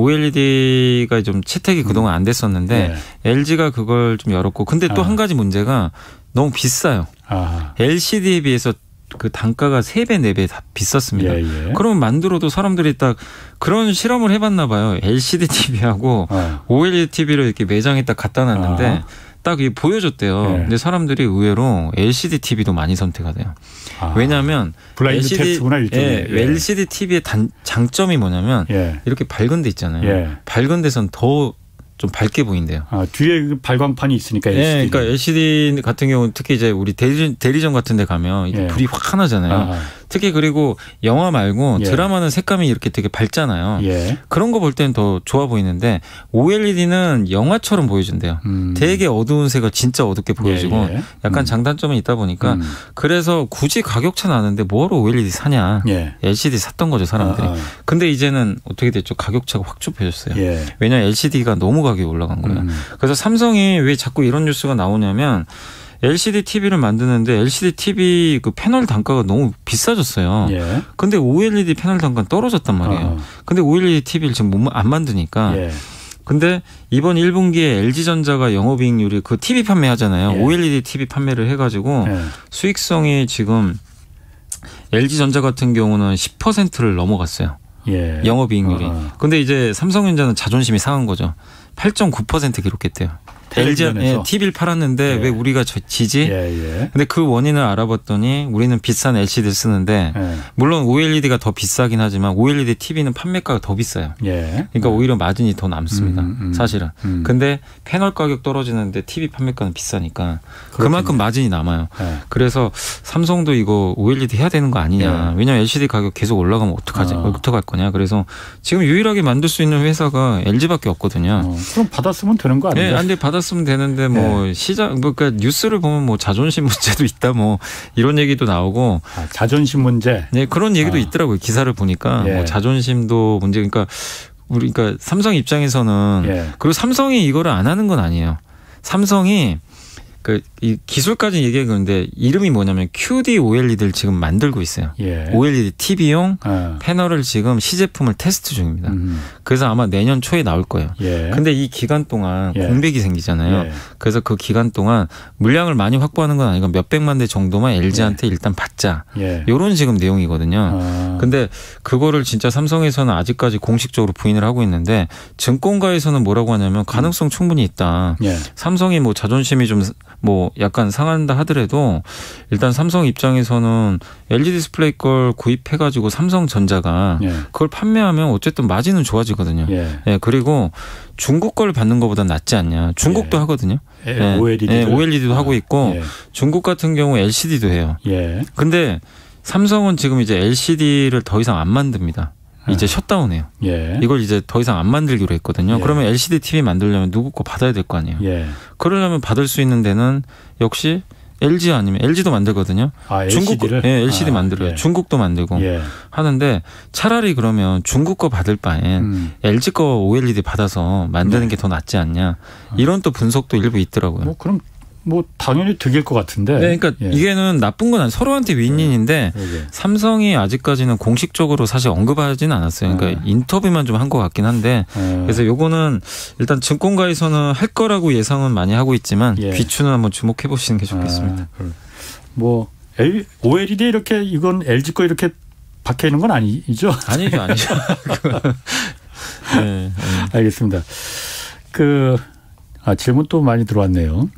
오엘이디가 좀 채택이 그동안 안 됐었는데 예. 엘지가 그걸 좀 열었고 근데 또 한 아. 가지 문제가 너무 비싸요. 아. 엘시디에 비해서 그 단가가 세 배, 네 배 다 비쌌습니다. 예, 예. 그러면 만들어도 사람들이 딱 그런 실험을 해봤나 봐요. 엘시디 티비하고 어. 오엘이디 티비를 이렇게 매장에 딱 갖다 놨는데 아. 딱 이게 보여줬대요. 예. 근데 사람들이 의외로 엘시디 티비도 많이 선택하대요. 아. 왜냐하면 블라인드 엘시디, 테스트구나 일종의. 예, 예. 엘시디 티비의 단, 장점이 뭐냐면 예. 이렇게 밝은 데 있잖아요. 예. 밝은 데선 더 좀 밝게 보인대요. 아, 뒤에 발광판이 있으니까 엘시디. 네, 그러니까 엘시디 같은 경우는 특히 이제 우리 대리, 대리점 같은 데 가면 이게 예. 불이 확 환하잖아요. 아하. 특히 그리고 영화 말고 예. 드라마는 색감이 이렇게 되게 밝잖아요. 예. 그런 거 볼 때는 더 좋아 보이는데 오엘이디는 영화처럼 보여준대요. 음. 되게 어두운 색을 진짜 어둡게 보여주고 예. 약간 음. 장단점이 있다 보니까 음. 그래서 굳이 가격차 나는데 뭐하러 오엘이디 사냐. 예. 엘시디 샀던 거죠 사람들이. 아하. 근데 이제는 어떻게 됐죠? 가격차가 확 좁혀졌어요. 예. 왜냐하면 엘시디가 너무 가격이 올라간 거예요. 음. 그래서 삼성이 왜 자꾸 이런 뉴스가 나오냐면 엘시디 티비를 만드는데 엘시디 티비 그 패널 단가가 너무 비싸졌어요. 예. 근데 오엘이디 패널 단가는 떨어졌단 말이에요. 어. 근데 오엘이디 티비를 지금 못, 안 만드니까. 예. 근데 이번 일 분기에 엘지전자가 영업이익률이 그 티비 판매하잖아요. 예. 오엘이디 티비 판매를 해가지고 예. 수익성이 지금 엘지전자 같은 경우는 십 퍼센트를 넘어갔어요. 예. 영업이익률이. 어. 근데 이제 삼성전자는 자존심이 상한 거죠. 팔 점 구 퍼센트 기록했대요. 엘지 예, 티비를 팔았는데 예. 왜 우리가 지지? 예, 예. 근데 그 원인을 알아봤더니 우리는 비싼 엘시디를 쓰는데 예. 물론 오엘이디가 더 비싸긴 하지만 오엘이디 티비는 판매가가 더 비싸요. 예. 그러니까 음. 오히려 마진이 더 남습니다. 음, 음, 사실은. 음. 근데 패널 가격 떨어지는데 티비 판매가는 비싸니까 그렇군요. 그만큼 마진이 남아요. 예. 그래서 삼성도 이거 오엘이디 해야 되는 거 아니냐. 예. 왜냐하면 엘시디 가격 계속 올라가면 어떡하지? 어. 어떡할 거냐. 그래서 지금 유일하게 만들 수 있는 회사가 엘지밖에 없거든요. 어. 그럼 받았으면 되는 거 아니에요? 네, 근데 받았으면 되는데 뭐 네. 시장 그러니까 뉴스를 보면 뭐 자존심 문제도 있다 뭐 이런 얘기도 나오고 아, 자존심 문제. 네, 그런 얘기도 아. 있더라고요. 기사를 보니까 예. 뭐 자존심도 문제. 그러니까 우리 그러니까 삼성 입장에서는 예. 그리고 삼성이 이거를 안 하는 건 아니에요. 삼성이 그 이 기술까지 얘기했는데 이름이 뭐냐면 큐디 오엘이디를 지금 만들고 있어요. 예. 오엘이디 티비용 아. 패널을 지금 시제품을 테스트 중입니다. 음. 그래서 아마 내년 초에 나올 거예요. 예. 근데 이 기간 동안 예. 공백이 생기잖아요. 예. 그래서 그 기간 동안 물량을 많이 확보하는 건 아니고 몇백만 대 정도만 엘지한테 예. 일단 받자. 예. 이런 지금 내용이거든요. 아. 근데 그거를 진짜 삼성에서는 아직까지 공식적으로 부인을 하고 있는데 증권가에서는 뭐라고 하냐면 가능성 충분히 있다. 예. 삼성이 뭐 자존심이 좀 뭐 약간 상한다 하더라도 일단 삼성 입장에서는 엘지 디스플레이 걸 구입해가지고 삼성전자가 예. 그걸 판매하면 어쨌든 마진은 좋아지거든요. 예. 예, 그리고 중국 걸 받는 것보다 낫지 않냐. 중국도 예. 하거든요. 예. 예. 오엘이디도, 예. 오엘이디도 아. 하고 있고 예. 중국 같은 경우 엘시디도 해요. 예. 근데 삼성은 지금 이제 엘시디를 더 이상 안 만듭니다. 이제 셧다운해요. 예. 이걸 이제 더 이상 안 만들기로 했거든요. 예. 그러면 엘시디 티비 만들려면 누구 거 받아야 될 거 아니에요. 예. 그러려면 받을 수 있는 데는 역시 엘지 아니면 엘지도 만들거든요. 아, 중국 엘시디를? 예, 엘시디 아, 만들어요. 예. 중국도 만들고 예. 하는데 차라리 그러면 중국 거 받을 바엔 음. 엘지 거 오엘이디 받아서 만드는 네. 게 더 낫지 않냐. 이런 또 분석도 일부 있더라고요. 뭐 그럼 뭐 당연히 득일 것 같은데. 네, 그러니까 예. 이게는 나쁜 건 아니에요. 서로한테 윈윈인데 예. 예. 삼성이 아직까지는 공식적으로 사실 언급하지는 않았어요. 그러니까 예. 인터뷰만 좀 한 것 같긴 한데 예. 그래서 요거는 일단 증권가에서는 할 거라고 예상은 많이 하고 있지만 예. 귀추는 한번 주목해 보시는 게 좋겠습니다. 아, 뭐 오엘이디 이렇게 이건 엘지 거 이렇게 박혀 있는 건 아니죠? 아니죠, 아니죠. 네, 네. 알겠습니다. 그 아, 질문 또 많이 들어왔네요.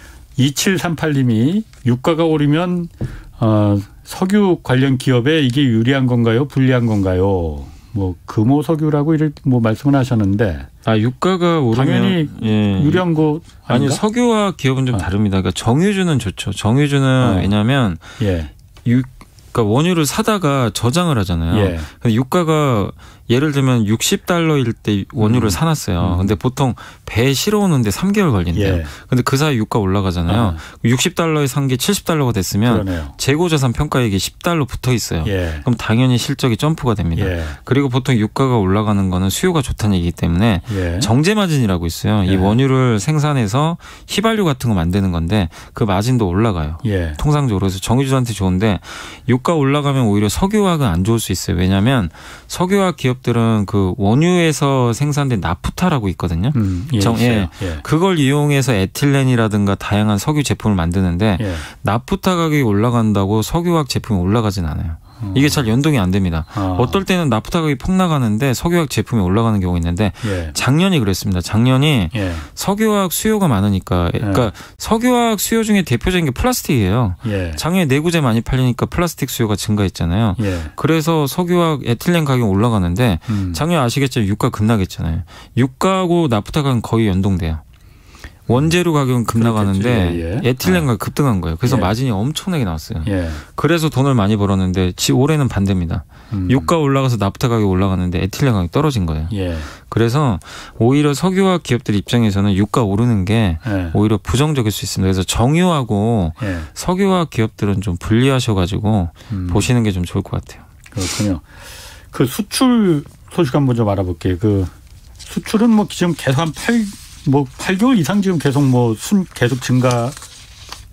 이칠삼팔 님이 유가가 오르면 어, 석유 관련 기업에 이게 유리한 건가요? 불리한 건가요? 뭐 금호 석유라고 이렇게 뭐 말씀을 하셨는데 아 유가가 오르면 당연히 예. 유리한 거 아닌가? 아니 석유와 기업은 좀 아. 다릅니다. 그러니까 정유주는 좋죠. 정유주는 어. 왜냐하면 예. 유 그러니까 원유를 사다가 저장을 하잖아요. 예. 근데 유가가 예를 들면 육십 달러일 때 원유를 음. 사놨어요. 음. 근데 보통 배에 실어 오는데 삼 개월 걸린대요. 예. 근데 그 사이 유가 올라가잖아요. 아. 육십 달러에 산 게 칠십 달러가 됐으면 그러네요. 재고자산 평가액이 십 달러 붙어 있어요. 예. 그럼 당연히 실적이 점프가 됩니다. 예. 그리고 보통 유가가 올라가는 거는 수요가 좋다는 얘기이기 때문에 예. 정제 마진이라고 있어요. 예. 이 원유를 생산해서 휘발유 같은 거 만드는 건데 그 마진도 올라가요. 예. 통상적으로. 그래서 정유주한테 좋은데 유가 올라가면 오히려 석유화학은 안 좋을 수 있어요. 왜냐하면 석유화학 기업 들은 그 원유에서 생산된 나프타라고 있거든요. 음, 예, 정, 예. 예. 그걸 이용해서 에틸렌이라든가 다양한 석유 제품을 만드는데 예. 나프타 가격이 올라간다고 석유화학 제품이 올라가진 않아요. 이게 잘 연동이 안 됩니다. 어. 어떨 때는 나프타 가격이 폭 나가는데 석유화학 제품이 올라가는 경우가 있는데 예. 작년이 그랬습니다. 작년이 예. 석유화학 수요가 많으니까 그러니까 예. 석유화학 수요 중에 대표적인 게 플라스틱이에요. 예. 작년에 내구재 많이 팔리니까 플라스틱 수요가 증가했잖아요. 예. 그래서 석유화학 에틸렌 가격이 올라가는데 음. 작년 아시겠지만 유가 급락했잖아요. 유가하고 나프타 가격은 거의 연동돼요. 원재료 가격은 급나가는데 예, 예. 에틸렌 가격 급등한 거예요. 그래서 예. 마진이 엄청나게 나왔어요. 예. 그래서 돈을 많이 벌었는데 올해는 반대입니다. 음. 유가 올라가서 나프타 가격이 올라가는데 에틸렌 가격이 떨어진 거예요. 예. 그래서 오히려 석유화학 기업들 입장에서는 유가 오르는 게 예. 오히려 부정적일 수 있습니다. 그래서 정유하고 예. 석유화학 기업들은 좀 분리하셔가지고 음. 보시는 게 좀 좋을 것 같아요. 그렇군요. 그 수출 소식 한번 좀 알아볼게요. 그 수출은 뭐 지금 계속 한 팔 뭐 팔 개월 이상 지금 계속 뭐 순 계속 증가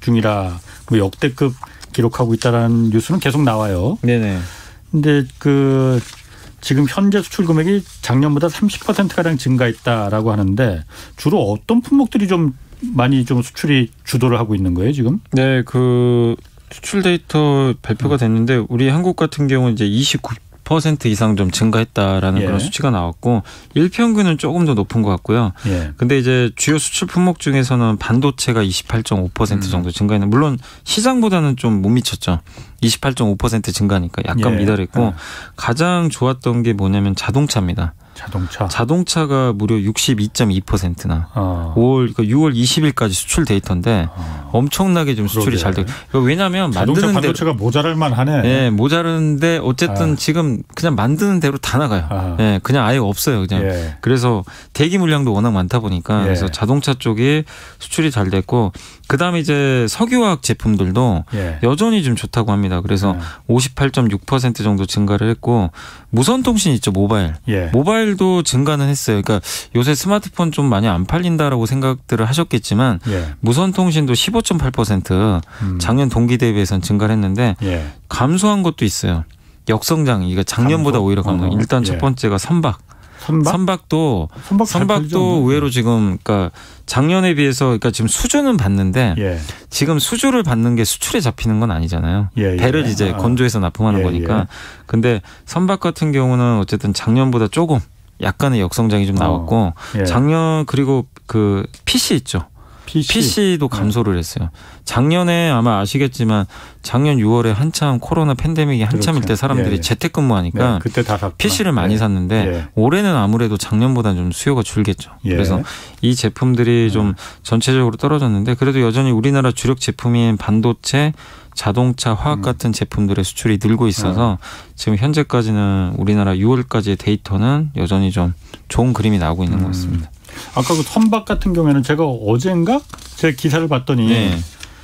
중이라 뭐 역대급 기록하고 있다라는 뉴스는 계속 나와요. 네네. 근데 그 지금 현재 수출 금액이 작년보다 삼십 퍼센트 가량 증가했다라고 하는데 주로 어떤 품목들이 좀 많이 좀 수출이 주도를 하고 있는 거예요, 지금? 네, 그 수출 데이터 발표가 됐는데 우리 한국 같은 경우는 이제 이십구 퍼센트 이상 좀 증가했다라는 예. 그런 수치가 나왔고 일평균은 조금 더 높은 것 같고요. 예. 근데 이제 주요 수출 품목 중에서는 반도체가 이십팔 점 오 퍼센트 정도 증가했는 물론 시장보다는 좀 못 미쳤죠. 이십팔 점 오 퍼센트 증가니까 약간 예. 미달했고 예. 가장 좋았던 게 뭐냐면 자동차입니다. 자동차. 자동차가 무려 육십이 점 이 퍼센트나 어. 오월 그러니까 유월 이십일까지 수출 데이터인데 어. 엄청나게 좀 수출이 잘 되고 왜냐하면 자동차 만드는 반도체가 대로, 모자랄 만하네. 네, 모자른데 어쨌든 아. 지금 그냥 만드는 대로 다 나가요. 아. 네, 그냥 아예 없어요. 그냥 예. 그래서 대기 물량도 워낙 많다 보니까 예. 그래서 자동차 쪽이 수출이 잘 됐고 그다음에 이제 석유화학 제품들도 예. 여전히 좀 좋다고 합니다. 그래서 예. 오십팔 점 육 퍼센트 정도 증가를 했고 무선통신 있죠, 모바일. 예. 모바일도 증가는 했어요. 그러니까 요새 스마트폰 좀 많이 안 팔린다라고 생각들을 하셨겠지만 예. 무선통신도 십오 점 팔 퍼센트 음. 작년 동기 대비해서는 증가를 했는데 예. 감소한 것도 있어요. 역성장 이게 작년보다 감소? 오히려 감소. 어. 일단 첫 번째가 선박. 선박? 선박도 선박 선박도 의외로 지금 그러니까 작년에 비해서 그러니까 지금 수주는 받는데 예. 지금 수주를 받는 게 수출에 잡히는 건 아니잖아요. 예, 예. 배를 이제 아. 건조해서 납품하는 예, 거니까. 예. 근데 선박 같은 경우는 어쨌든 작년보다 조금 약간의 역성장이 좀 나왔고 어. 예. 작년 그리고 그 피씨 있죠. 피씨. 피씨도 감소를 했어요. 작년에 아마 아시겠지만 작년 유월에 한참 코로나 팬데믹이 한참일 그렇죠. 때 사람들이 예, 예. 재택근무하니까 네, 그때 다 피씨를 많이 예. 샀는데 예. 올해는 아무래도 작년보다는 좀 수요가 줄겠죠. 예. 그래서 이 제품들이 예. 좀 전체적으로 떨어졌는데 그래도 여전히 우리나라 주력 제품인 반도체 자동차, 화학 같은 제품들의 수출이 늘고 있어서 지금 현재까지는 우리나라 유월까지의 데이터는 여전히 좀 좋은 그림이 나오고 있는 것 같습니다. 아까 그 선박 같은 경우에는 제가 어젠가 제 기사를 봤더니 네.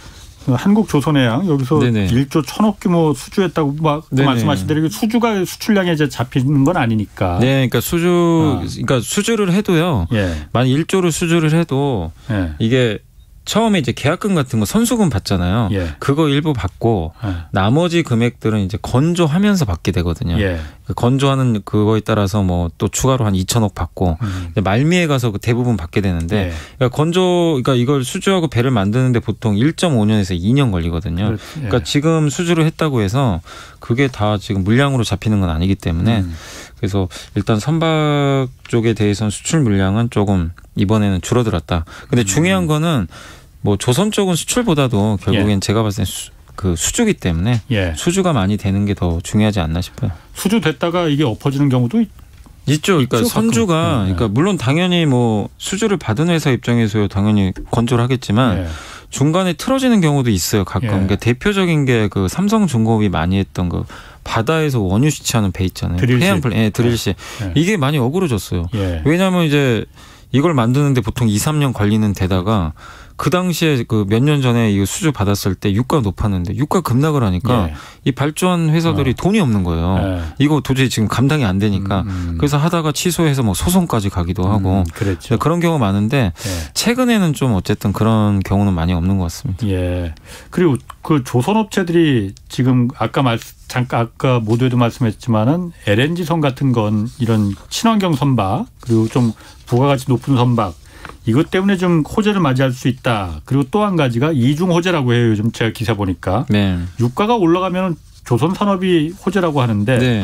한국 조선해양 여기서 네네. 일조 천억 규모 수주했다고 막 말씀하신 대로 수주가 수출량에 이제 잡히는 건 아니니까. 네, 그러니까 수주, 아. 그러니까 수주를 해도요. 예. 만약 일조를 수주를 해도 예. 이게 처음에 이제 계약금 같은 거 선수금 받잖아요. 예. 그거 일부 받고 예. 나머지 금액들은 이제 건조하면서 받게 되거든요. 예. 그 건조하는 그거에 따라서 뭐 또 추가로 한 이천억 받고 음. 말미에 가서 그 대부분 받게 되는데 예. 그러니까 건조 그러니까 이걸 수주하고 배를 만드는데 보통 일 점 오 년에서 이 년 걸리거든요. 예. 그러니까 지금 수주를 했다고 해서 그게 다 지금 물량으로 잡히는 건 아니기 때문에 음. 그래서 일단 선박 쪽에 대해서는 수출 물량은 조금 이번에는 줄어들었다. 근데 중요한 거는 뭐 조선 쪽은 수출보다도 결국엔 예. 제가 봤을 때 수, 그 수주기 때문에 예. 수주가 많이 되는 게 더 중요하지 않나 싶어요. 수주 됐다가 이게 엎어지는 경우도 있죠. 그러니까 있죠? 선주가 네. 그러니까 물론 당연히 뭐 수주를 받은 회사 입장에서 당연히 건조를 하겠지만 예. 중간에 틀어지는 경우도 있어요. 가끔. 예. 그러니까 대표적인 게 그 삼성중공업이 많이 했던 그 바다에서 원유 시치하는 배 있잖아요. 드릴실. 해양플, 예, 드릴실. 예. 이게 많이 어그러졌어요. 예. 왜냐하면 이제 이걸 만드는데 보통 이, 삼 년 걸리는 데다가 그 당시에 그 몇 년 전에 이 수주 받았을 때 유가가 높았는데 유가 급락을 하니까 예. 이 발전 회사들이 어. 돈이 없는 거예요. 예. 이거 도저히 지금 감당이 안 되니까 음, 음. 그래서 하다가 취소해서 뭐 소송까지 가기도 하고 음, 그랬죠. 그런 경우 많은데 예. 최근에는 좀 어쨌든 그런 경우는 많이 없는 것 같습니다. 예. 그리고 그 조선업체들이 지금 아까 말 잠깐 아까 모두에도 말씀했지만은 엘엔지선 같은 건 이런 친환경 선박 그리고 좀 부가가치 높은 선박 이것 때문에 좀 호재를 맞이할 수 있다. 그리고 또 한 가지가 이중 호재라고 해요. 요즘 제가 기사 보니까. 네. 유가가 올라가면 조선 산업이 호재라고 하는데 네.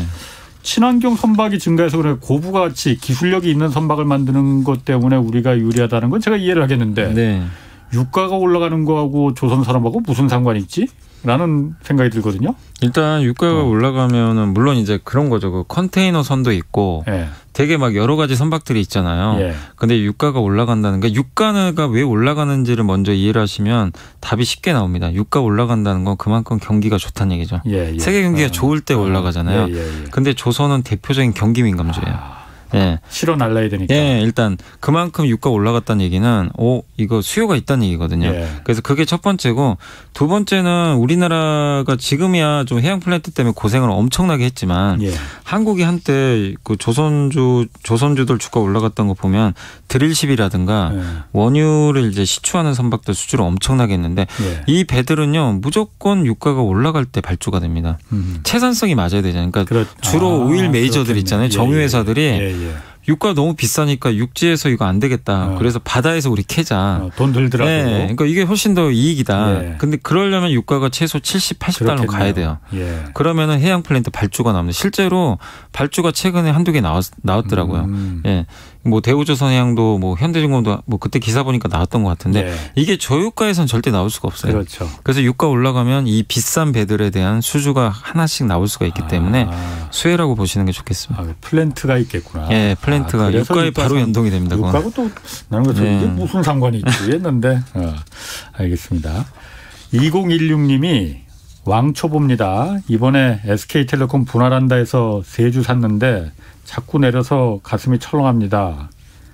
친환경 선박이 증가해서 그래 고부가치 기술력이 있는 선박을 만드는 것 때문에 우리가 유리하다는 건 제가 이해를 하겠는데 네. 유가가 올라가는 거하고 조선 산업하고 무슨 상관이 있지? 라는 생각이 들거든요. 일단 유가가 어. 올라가면은 물론 이제 그런 거죠. 그 컨테이너 선도 있고 예. 되게 막 여러 가지 선박들이 있잖아요. 예. 근데 유가가 올라간다는 게 유가가 왜 올라가는지를 먼저 이해를 하시면 답이 쉽게 나옵니다. 유가 올라간다는 건 그만큼 경기가 좋다는 얘기죠. 예, 예. 세계 경기가 어. 좋을 때 올라가잖아요. 예, 예, 예. 근데 조선은 대표적인 경기 민감주예요. 아. 예. 실어 날라야 되니까. 예, 일단 그만큼 유가 올라갔다는 얘기는 오 이거 수요가 있다는 얘기거든요. 예. 그래서 그게 첫 번째고 두 번째는 우리나라가 지금이야 좀 해양 플랜트 때문에 고생을 엄청나게 했지만 예. 한국이 한때 그 조선주 조선주들 주가 올라갔던 거 보면 드릴십이라든가 예. 원유를 이제 시추하는 선박들 수주를 엄청나게 했는데 예. 이 배들은요 무조건 유가가 올라갈 때 발주가 됩니다. 음. 채산성이 맞아야 되잖아요. 그러니까 그렇... 주로 아, 오일 메이저들 그렇겠네. 있잖아요. 정유회사들이 예, 예. 예. 유가 너무 비싸니까 육지에서 이거 안 되겠다. 어. 그래서 바다에서 우리 캐자. 어, 돈 들더라고. 네. 그러니까 이게 훨씬 더 이익이다. 예. 근데 그러려면 유가가 최소 칠십, 팔십 달러 가야 돼요. 예. 그러면은 해양 플랜트 발주가 나옵니다. 실제로 발주가 최근에 한두 개 나왔, 나왔더라고요. 음. 예. 뭐 대우조선해양도 뭐 현대중공도 뭐 그때 기사 보니까 나왔던 것 같은데 예. 이게 저유가에선 절대 나올 수가 없어요. 그렇죠. 그래서 유가 올라가면 이 비싼 배들에 대한 수주가 하나씩 나올 수가 있기 때문에 아. 수혜라고 보시는 게 좋겠습니다. 아, 플랜트가 있겠구나. 예, 플랜트가 아, 유가에 바로 연동이 됩니다. 유가하고 또 나는 것도 네. 이게 무슨 상관이 있지 했는데 어, 알겠습니다. 이공일육 님이 왕초보입니다. 이번에 에스케이텔레콤 분할한다 해서 세 주 샀는데 자꾸 내려서 가슴이 철렁합니다.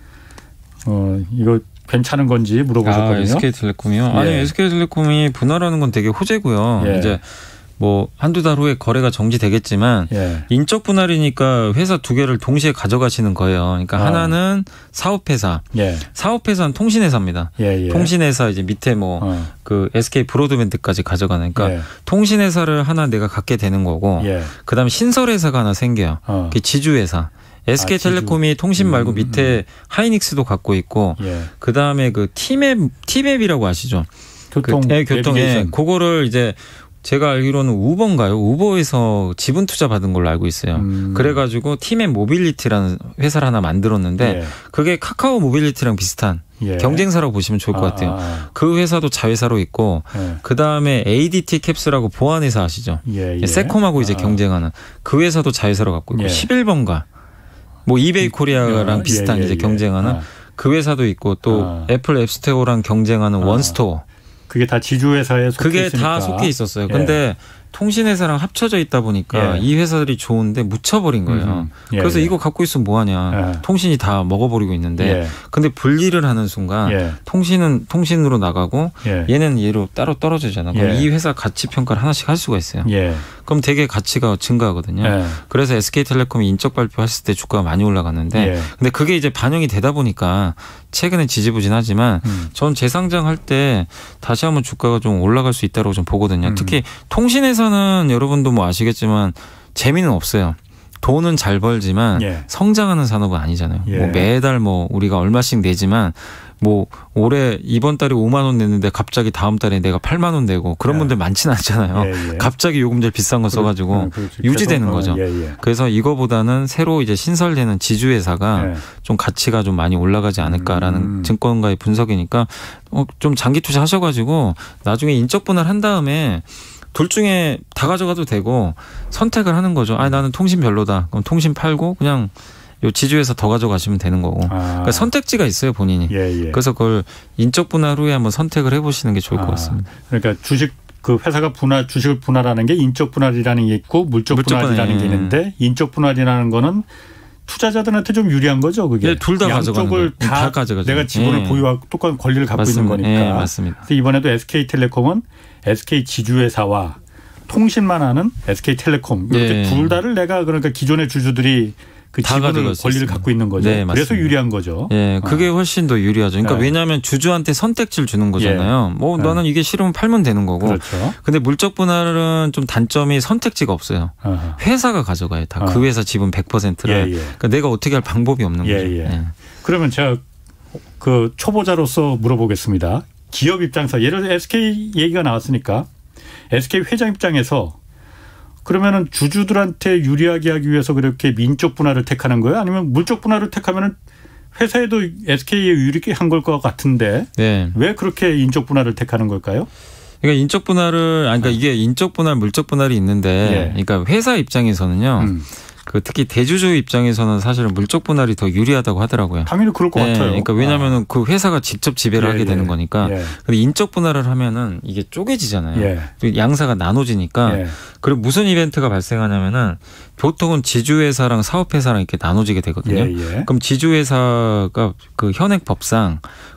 어, 이거 괜찮은 건지 물어보셨거든요. 아, 에스케이텔레콤이요? 예. 아니 에스케이텔레콤이 분할하는 건 되게 호재고요. 예. 이제 뭐 한두 달 후에 거래가 정지되겠지만 예. 인적 분할이니까 회사 두 개를 동시에 가져가시는 거예요. 그러니까 어. 하나는 사업회사, 예. 사업회사는 통신회사입니다. 예, 예. 통신회사 이제 밑에 뭐 그 어. 에스케이 브로드밴드까지 가져가는. 그러니까 예. 통신회사를 하나 내가 갖게 되는 거고, 예. 그다음에 신설회사가 하나 생겨요. 어. 그게 지주회사. 에스케이텔레콤이 아, 통신 말고 음, 밑에 음. 하이닉스도 갖고 있고, 예. 그다음에 그 티맵 티맵이라고 아시죠? 교통, 그, 네, 교통에 그거를 이제 제가 알기로는 우버인가요? 우버에서 지분 투자 받은 걸로 알고 있어요. 음. 그래가지고 팀의 모빌리티라는 회사를 하나 만들었는데 예. 그게 카카오 모빌리티랑 비슷한 예. 경쟁사라고 보시면 좋을 것 같아요. 아. 그 회사도 자회사로 있고 예. 그다음에 에이디티 캡스라고 보안회사 아시죠? 예, 예. 세콤하고 이제 아. 경쟁하는 그 회사도 자회사로 갖고 있고 예. 십일 번가 뭐 이베이 코리아랑 예. 비슷한 예. 이제 경쟁하는 아. 그 회사도 있고 또 아. 애플 앱스토어랑 경쟁하는 아. 원스토어. 그게 다 지주회사에 속해 그게 있으니까. 다 속해 있었어요. 그런데 예. 통신회사랑 합쳐져 있다 보니까 예. 이 회사들이 좋은데 묻혀버린 거예요. 예. 그래서 예. 이거 갖고 있으면 뭐하냐. 예. 통신이 다 먹어버리고 있는데 예. 근데 분리를 하는 순간 예. 통신은 통신으로 나가고 예. 얘는 얘로 따로 떨어지잖아. 그럼 예. 이 회사 가치 평가를 하나씩 할 수가 있어요. 예. 그럼 되게 가치가 증가하거든요. 예. 그래서 에스케이텔레콤이 인적 발표했을 때 주가가 많이 올라갔는데 예. 근데 그게 이제 반영이 되다 보니까 최근에 지지부진하지만 음. 전 재상장할 때 다시 한번 주가가 좀 올라갈 수 있다고 좀 보거든요. 음. 특히 통신에서는 여러분도 뭐 아시겠지만 재미는 없어요. 돈은 잘 벌지만 예. 성장하는 산업은 아니잖아요. 예. 뭐 매달 뭐 우리가 얼마씩 내지만 뭐 올해 이번 달에 오만 원 냈는데 갑자기 다음 달에 내가 팔만 원 내고 그런 예. 분들 많지는 않잖아요. 예, 예. 갑자기 요금 제일 비싼 거 써가지고 그렇, 유지되는 거죠. 어, 예, 예. 그래서 이거보다는 새로 이제 신설되는 지주회사가 예. 좀 가치가 좀 많이 올라가지 않을까라는 음. 증권가의 분석이니까 어, 좀 장기 투자하셔가지고 나중에 인적 분할 한 다음에 둘 중에 다 가져가도 되고 선택을 하는 거죠. 아 나는 통신 별로다. 그럼 통신 팔고 그냥 요 지주에서 더 가져가시면 되는 거고. 아. 그러니까 선택지가 있어요 본인이. 예, 예. 그래서 그걸 인적 분할 후에 한번 선택을 해보시는 게 좋을 아. 것 같습니다. 그러니까 주식 그 회사가 분할 주식을 분할하는 게 인적 분할이라는 게 있고 물적, 물적 분할이라는 게 있는데 인적 분할이라는 거는 투자자들한테 좀 유리한 거죠, 그게. 네, 둘 다 가져가는 거예요. 양쪽을 다, 다 가져가죠. 내가 지분을 예. 보유하고 똑같은 권리를 갖고 맞습니다. 있는 거니까. 예, 맞습니다. 그래서 이번에도 에스케이텔레콤은 에스케이 지주회사와 통신만 하는 에스케이텔레콤 이렇게 예. 둘 다를 내가 그러니까 기존의 주주들이 그 지분을 권리를 갖고 있는 거죠. 네, 그래서 유리한 거죠. 예, 그게 훨씬 더 유리하죠. 그러니까 네. 왜냐하면 주주한테 선택지를 주는 거잖아요. 예. 뭐 나는 이게 싫으면 팔면 되는 거고. 그렇죠. 근데 물적 분할은 좀 단점이 선택지가 없어요. 어허. 회사가 가져가요. 다 그 회사 지분 백 퍼센트를. 예, 예. 그러니까 내가 어떻게 할 방법이 없는 예, 거죠. 예. 예. 그러면 제가 그 초보자로서 물어보겠습니다. 기업 입장에서 예를 들어 에스케이 얘기가 나왔으니까 에스케이 회장 입장에서 그러면은 주주들한테 유리하게 하기 위해서 그렇게 민적 분할을 택하는 거예요? 아니면 물적 분할을 택하면은 회사에도 에스케이에 유리하게 한 걸 것 같은데 네. 왜 그렇게 인적 분할을 택하는 걸까요? 그러니까 인적 분할을 아니 그러니까 이게 인적 분할, 물적 분할이 있는데, 예. 그러니까 회사 입장에서는요. 음. 그 특히 대주주 입장에서는 사실은 물적 분할이 더 유리하다고 하더라고요. 당연히 그럴 것 네, 같아요. 그러니까 왜냐하면은 아. 그 회사가 직접 지배를 예, 하게 되는 예. 거니까. 예. 근데 인적 분할을 하면은 이게 쪼개지잖아요. 예. 양사가 나눠지니까. 예. 그리고 무슨 이벤트가 발생하냐면은 보통은 지주회사랑 사업회사랑 이렇게 나눠지게 되거든요. 예, 예. 그럼 지주회사가 그 현행법상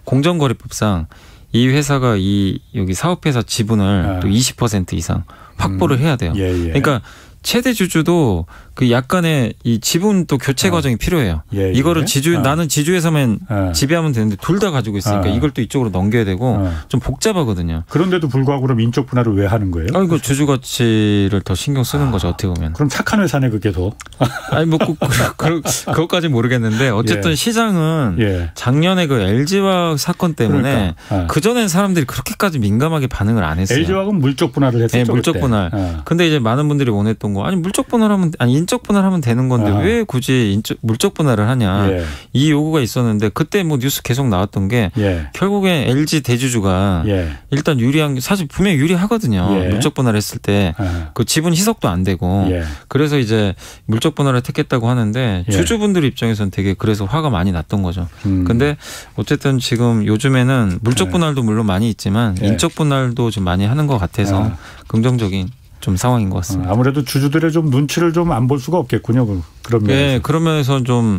공정거래법상 이 회사가 이 여기 사업회사 지분을 아. 또 이십 퍼센트 이상 확보를 음. 해야 돼요. 예, 예. 그러니까 최대 주주도 그 약간의 이 지분 또 교체 어. 과정이 필요해요. 예, 예. 이거를 지주 어. 나는 지주회사만 어. 지배하면 되는데 둘 다 가지고 있으니까 어. 이걸 또 이쪽으로 넘겨야 되고 어. 좀 복잡하거든요. 그런데도 불구하고 그럼 인적 분할을 왜 하는 거예요? 아, 이거 주주 가치를 더 신경 쓰는 아. 거죠. 어떻게 보면. 그럼 착한 회사네 그게 더. 아니 뭐 그, 그, 그것까지 모르겠는데 어쨌든 예. 시장은 예. 작년에 그 엘지화학 사건 때문에 그러니까. 어. 그 전엔 사람들이 그렇게까지 민감하게 반응을 안 했어요. 엘지화학은 물적 분할을 했었죠. 네, 물적 분할. 어. 근데 이제 많은 분들이 원했던 거 아니 물적 분할하면 아니 인적 분할하면 되는 건데 아. 왜 굳이 인적, 물적 분할을 하냐 예. 이 요구가 있었는데 그때 뭐 뉴스 계속 나왔던 게 예. 결국엔 엘지 대주주가 예. 일단 유리한 사실 분명히 유리하거든요. 예. 물적 분할했을 때 그 지분 희석도 안 되고 예. 그래서 이제 물적 분할을 택했다고 하는데 예. 주주분들 입장에서는 되게 그래서 화가 많이 났던 거죠. 음. 근데 어쨌든 지금 요즘에는 물적 분할도 물론 많이 있지만 예. 인적 분할도 좀 많이 하는 것 같아서 아. 긍정적인 좀 상황인 것 같습니다. 아무래도 주주들의 좀 눈치를 좀 안 볼 수가 없겠군요. 그런 면에서. 네, 그런 면에서 좀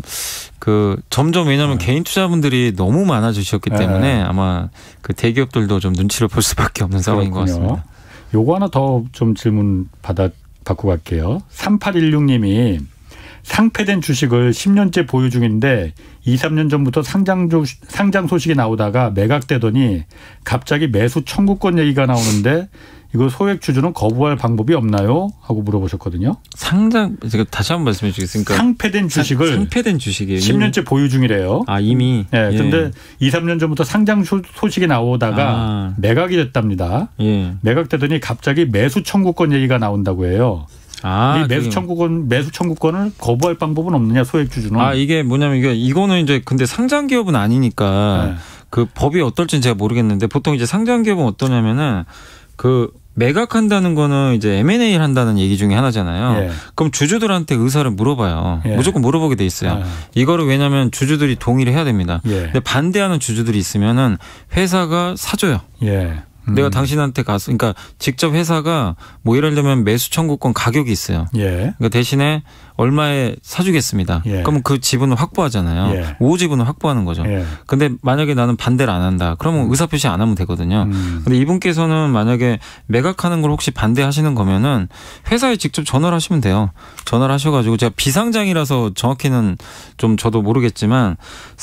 그 점점 왜냐하면 네. 개인 투자분들이 너무 많아지셨기 네. 때문에 아마 그 대기업들도 좀 눈치를 볼 수밖에 없는 상황인 그렇군요. 것 같습니다. 요거 하나 더 좀 질문 받아 받고 갈게요. 삼팔일육 님이 상폐된 주식을 십 년째 보유 중인데 이, 삼 년 전부터 상장, 조, 상장 소식이 나오다가 매각되더니 갑자기 매수 청구권 얘기가 나오는데 이거 소액 주주는 거부할 방법이 없나요? 하고 물어보셨거든요. 상장 제가 다시 한번 말씀해 주겠습니까? 상폐된 주식을 상폐된 주식이에요. 십 년째 보유 중이래요. 아 이미. 네, 예. 근데 이, 삼 년 전부터 상장 소식이 나오다가 아. 매각이 됐답니다. 예. 매각되더니 갑자기 매수 청구권 얘기가 나온다고 해요. 아, 이 매수 청구권 매수 청구권을 거부할 방법은 없느냐 소액 주주는? 아 이게 뭐냐면 이게 이거는 이제 근데 상장 기업은 아니니까 네. 그 법이 어떨지는 제가 모르겠는데 보통 이제 상장 기업은 어떠냐면은 그 매각한다는 거는 이제 엠 앤 에이를 한다는 얘기 중에 하나잖아요. 예. 그럼 주주들한테 의사를 물어봐요. 예. 무조건 물어보게 돼 있어요. 예. 이거를 왜냐하면 주주들이 동의를 해야 됩니다. 예. 근데 반대하는 주주들이 있으면은 회사가 사줘요. 예. 음. 내가 당신한테 가서 그러니까 직접 회사가 뭐 예를 들면 매수 청구권 가격이 있어요. 예. 그러니까 대신에 얼마에 사주겠습니다. 예. 그러면 그 지분을 확보하잖아요. 예. 오 지분을 확보하는 거죠. 예. 근데 만약에 나는 반대를 안 한다. 그러면 음. 의사표시 안 하면 되거든요. 음. 근데 이분께서는 만약에 매각하는 걸 혹시 반대하시는 거면은 회사에 직접 전화를 하시면 돼요. 전화를 하셔가지고 제가 비상장이라서 정확히는 좀 저도 모르겠지만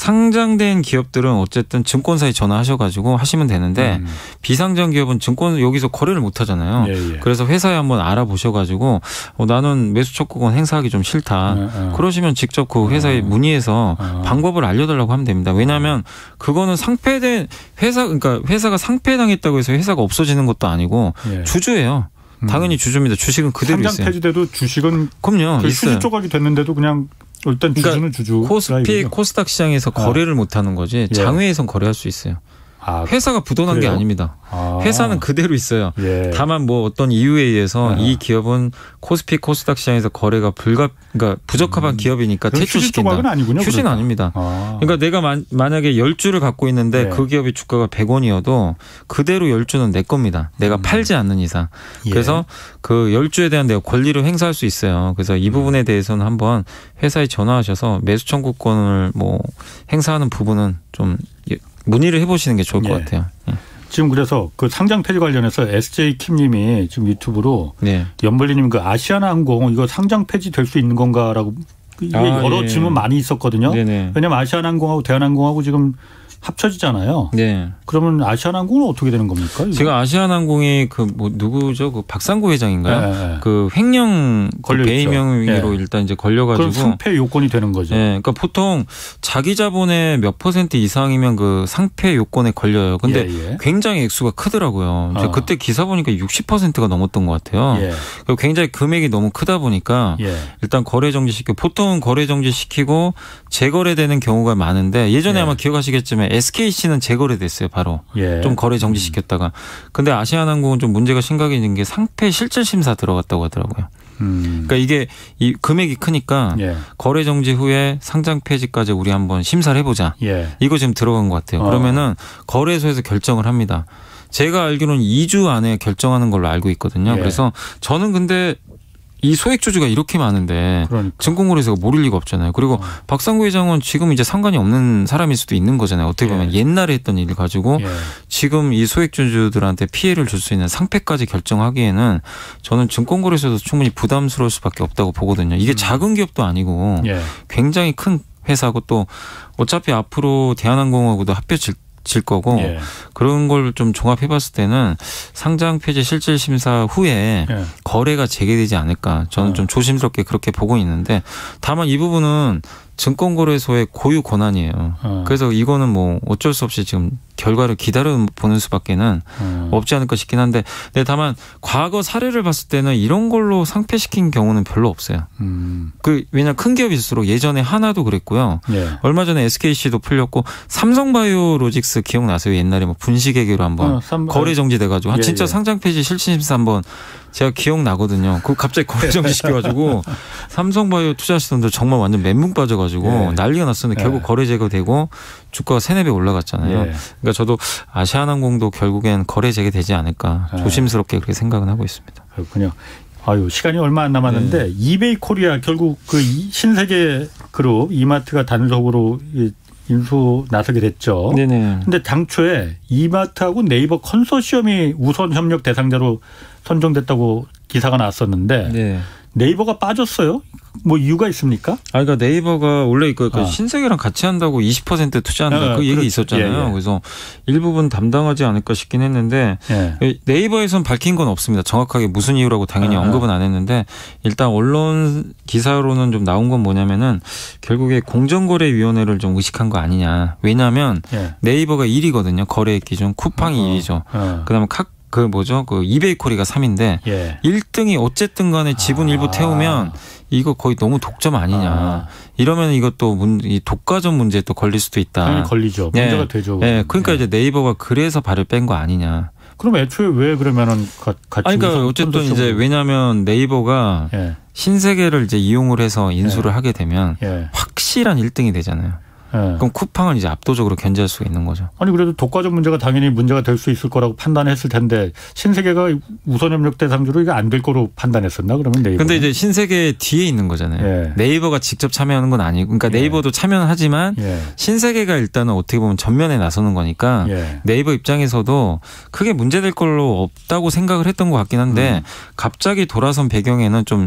상장된 기업들은 어쨌든 증권사에 전화하셔가지고 하시면 되는데 음. 비상장 기업은 증권 여기서 거래를 못 하잖아요. 예, 예. 그래서 회사에 한번 알아보셔가지고 어, 나는 매수 청구권 행사하기 좀 싫다. 네, 네. 그러시면 직접 그 회사에 어. 문의해서 어. 방법을 알려달라고 하면 됩니다. 왜냐하면 그거는 상폐된 회사 그러니까 회사가 상폐당했다고 해서 회사가 없어지는 것도 아니고 예. 주주예요. 당연히 주주입니다. 주식은 그대로 상장 있어요. 상장 폐지돼도 주식은 그럼요. 그 수주 조각이 됐는데도 그냥 일단 주주는 그러니까 주주. 코스피 코스닥 시장에서 아. 거래를 못하는 거지 장외에선 거래할 수 있어요. 아, 회사가 부도난 그래요? 게 아닙니다. 아. 회사는 그대로 있어요. 예. 다만 뭐 어떤 이유에 의해서 아. 이 기업은 코스피 코스닥 시장에서 거래가 불가 그러니까 부적합한 음. 기업이니까 퇴출시킨다. 휴진 아니군요. 휴진 그러니까. 아닙니다. 아. 그러니까 내가 만, 만약에 열 주를 갖고 있는데 예. 그 기업의 주가가 백 원이어도 그대로 열 주는 내 겁니다. 내가 음. 팔지 않는 이상. 예. 그래서 그 열 주에 대한 내가 권리를 행사할 수 있어요. 그래서 이 부분에 음. 대해서는 한번 회사에 전화하셔서 매수 청구권을 뭐 행사하는 부분은 좀 문의를 해보시는 게 좋을 것 예. 같아요. 예. 지금 그래서 그 상장 폐지 관련해서 에스제이 킴님이 지금 유튜브로 네. 연블리님 그 아시아나항공 이거 상장 폐지 될 수 있는 건가라고 이게 아, 여러 예. 질문 많이 있었거든요. 네네. 왜냐하면 아시아나항공하고 대한항공하고 지금 합쳐지잖아요. 네. 그러면 아시아나항공은 어떻게 되는 겁니까? 이거? 제가 아시아나항공이 그 뭐 누구죠? 그 박상구 회장인가요? 네. 그 횡령 배임 명의로 네. 일단 이제 걸려가지고 그럼 상폐 요건이 되는 거죠. 네. 그러니까 보통 자기 자본의 몇 퍼센트 이상이면 그 상폐 요건에 걸려요. 근데 예, 예. 굉장히 액수가 크더라고요. 어. 그때 기사 보니까 육십 퍼센트가 넘었던 것 같아요. 예. 굉장히 금액이 너무 크다 보니까 예. 일단 거래 정지시키고 보통은 거래 정지시키고 재거래되는 경우가 많은데 예전에 예. 아마 기억하시겠지만 에스케이씨는 재거래됐어요. 바로 예. 좀 거래 정지시켰다가. 근데 아시아나항공은 좀 문제가 심각해진 게 상폐 실질 심사 들어갔다고 하더라고요. 음. 그러니까 이게 이 금액이 크니까 예. 거래 정지 후에 상장 폐지까지 우리 한번 심사를 해보자. 예. 이거 지금 들어간 것 같아요. 어. 그러면은 거래소에서 결정을 합니다. 제가 알기로는 이 주 안에 결정하는 걸로 알고 있거든요. 예. 그래서 저는 근데 이 소액주주가 이렇게 많은데 그러니까. 증권거래소가 모를 리가 없잖아요. 그리고 어. 박상구 회장은 지금 이제 상관이 없는 사람일 수도 있는 거잖아요. 어떻게 보면 예. 옛날에 했던 일을 가지고 예. 지금 이 소액주주들한테 피해를 줄 수 있는 상패까지 결정하기에는 저는 증권거래소에서 충분히 부담스러울 수밖에 없다고 보거든요. 이게 음. 작은 기업도 아니고 예. 굉장히 큰 회사고 또 어차피 앞으로 대한항공하고도 합병 질 거고 예. 그런 걸 좀 종합해봤을 때는 상장 폐지 실질 심사 후에 예. 거래가 재개되지 않을까 저는 어. 좀 조심스럽게 그렇게 보고 있는데 다만 이 부분은 증권거래소의 고유 권한이에요. 어. 그래서 이거는 뭐 어쩔 수 없이 지금 결과를 기다려보는 수밖에는 어. 없지 않을까 싶긴 한데 네, 다만 과거 사례를 봤을 때는 이런 걸로 상폐시킨 경우는 별로 없어요. 음. 그 왜냐하면 큰 기업일수록 예전에 하나도 그랬고요. 예. 얼마 전에 에스케이씨도 풀렸고 삼성바이오로직스 기억나세요? 옛날에 뭐 분식회계로 한번 어, 삼... 거래 정지돼가지고 예, 진짜 예. 상장 폐지 실질심사 한번 제가 기억나거든요. 그 갑자기 거래 정지 시켜가지고 삼성바이오 투자하시던 분들 정말 완전 멘붕 빠져가지고 예. 난리가 났었는데 결국 예. 거래 재개되고 주가가 세네 배 올라갔잖아요. 예. 그러니까 저도 아시아나항공도 결국엔 거래 재개되지 않을까 예. 조심스럽게 그렇게 생각은 하고 있습니다. 그렇군요. 아유 시간이 얼마 안 남았는데 네. 이베이 코리아 결국 그 신세계 그룹 이마트가 단속으로 인수 나서게 됐죠. 네네. 근데 당초에 이마트하고 네이버 컨소시엄이 우선 협력 대상자로 선정됐다고 기사가 나왔었는데 네. 네이버가 빠졌어요? 뭐 이유가 있습니까? 아, 그러니까 네이버가 원래 그 아. 신세계랑 같이 한다고 이십 퍼센트 투자한다 아, 그 얘기 그렇, 있었잖아요. 예, 예. 그래서 일부분 담당하지 않을까 싶긴 했는데 예. 네이버에서는 밝힌 건 없습니다. 정확하게 무슨 이유라고 당연히 아, 언급은 안 했는데 일단 언론 기사로는 좀 나온 건 뭐냐면은 결국에 공정거래위원회를 좀 의식한 거 아니냐. 왜냐하면 예. 네이버가 일 위거든요. 거래액 기준 쿠팡이 어, 일 위죠. 어. 그다음에 카 그 뭐죠? 그 이베이 코리가 삼 위인데 예. 일 등이 어쨌든 간에 지분 아. 일부 태우면 이거 거의 너무 독점 아니냐. 아. 이러면 이것도 문, 이 독과점 문제에 또 걸릴 수도 있다. 당연히 걸리죠. 네. 문제가 되죠. 네. 그러니까 네. 이제 네이버가 그래서 발을 뺀 거 아니냐. 그럼 애초에 왜 그러면은 같이 아니, 그러니까 어쨌든 이제 왜냐하면 네이버가 예. 신세계를 이제 이용을 해서 인수를 예. 하게 되면 예. 확실한 일 등이 되잖아요. 네. 그럼 쿠팡은 이제 압도적으로 견제할 수가 있는 거죠. 아니 그래도 독과점 문제가 당연히 문제가 될 수 있을 거라고 판단했을 텐데 신세계가 우선협력 대상주로 이게 안 될 거로 판단했었나 그러면 네이버. 근데 이제 신세계 뒤에 있는 거잖아요. 예. 네이버가 직접 참여하는 건 아니고, 그러니까 예. 네이버도 참여는 하지만 예. 신세계가 일단은 어떻게 보면 전면에 나서는 거니까 예. 네이버 입장에서도 크게 문제될 걸로 없다고 생각을 했던 것 같긴 한데 음. 갑자기 돌아선 배경에는 좀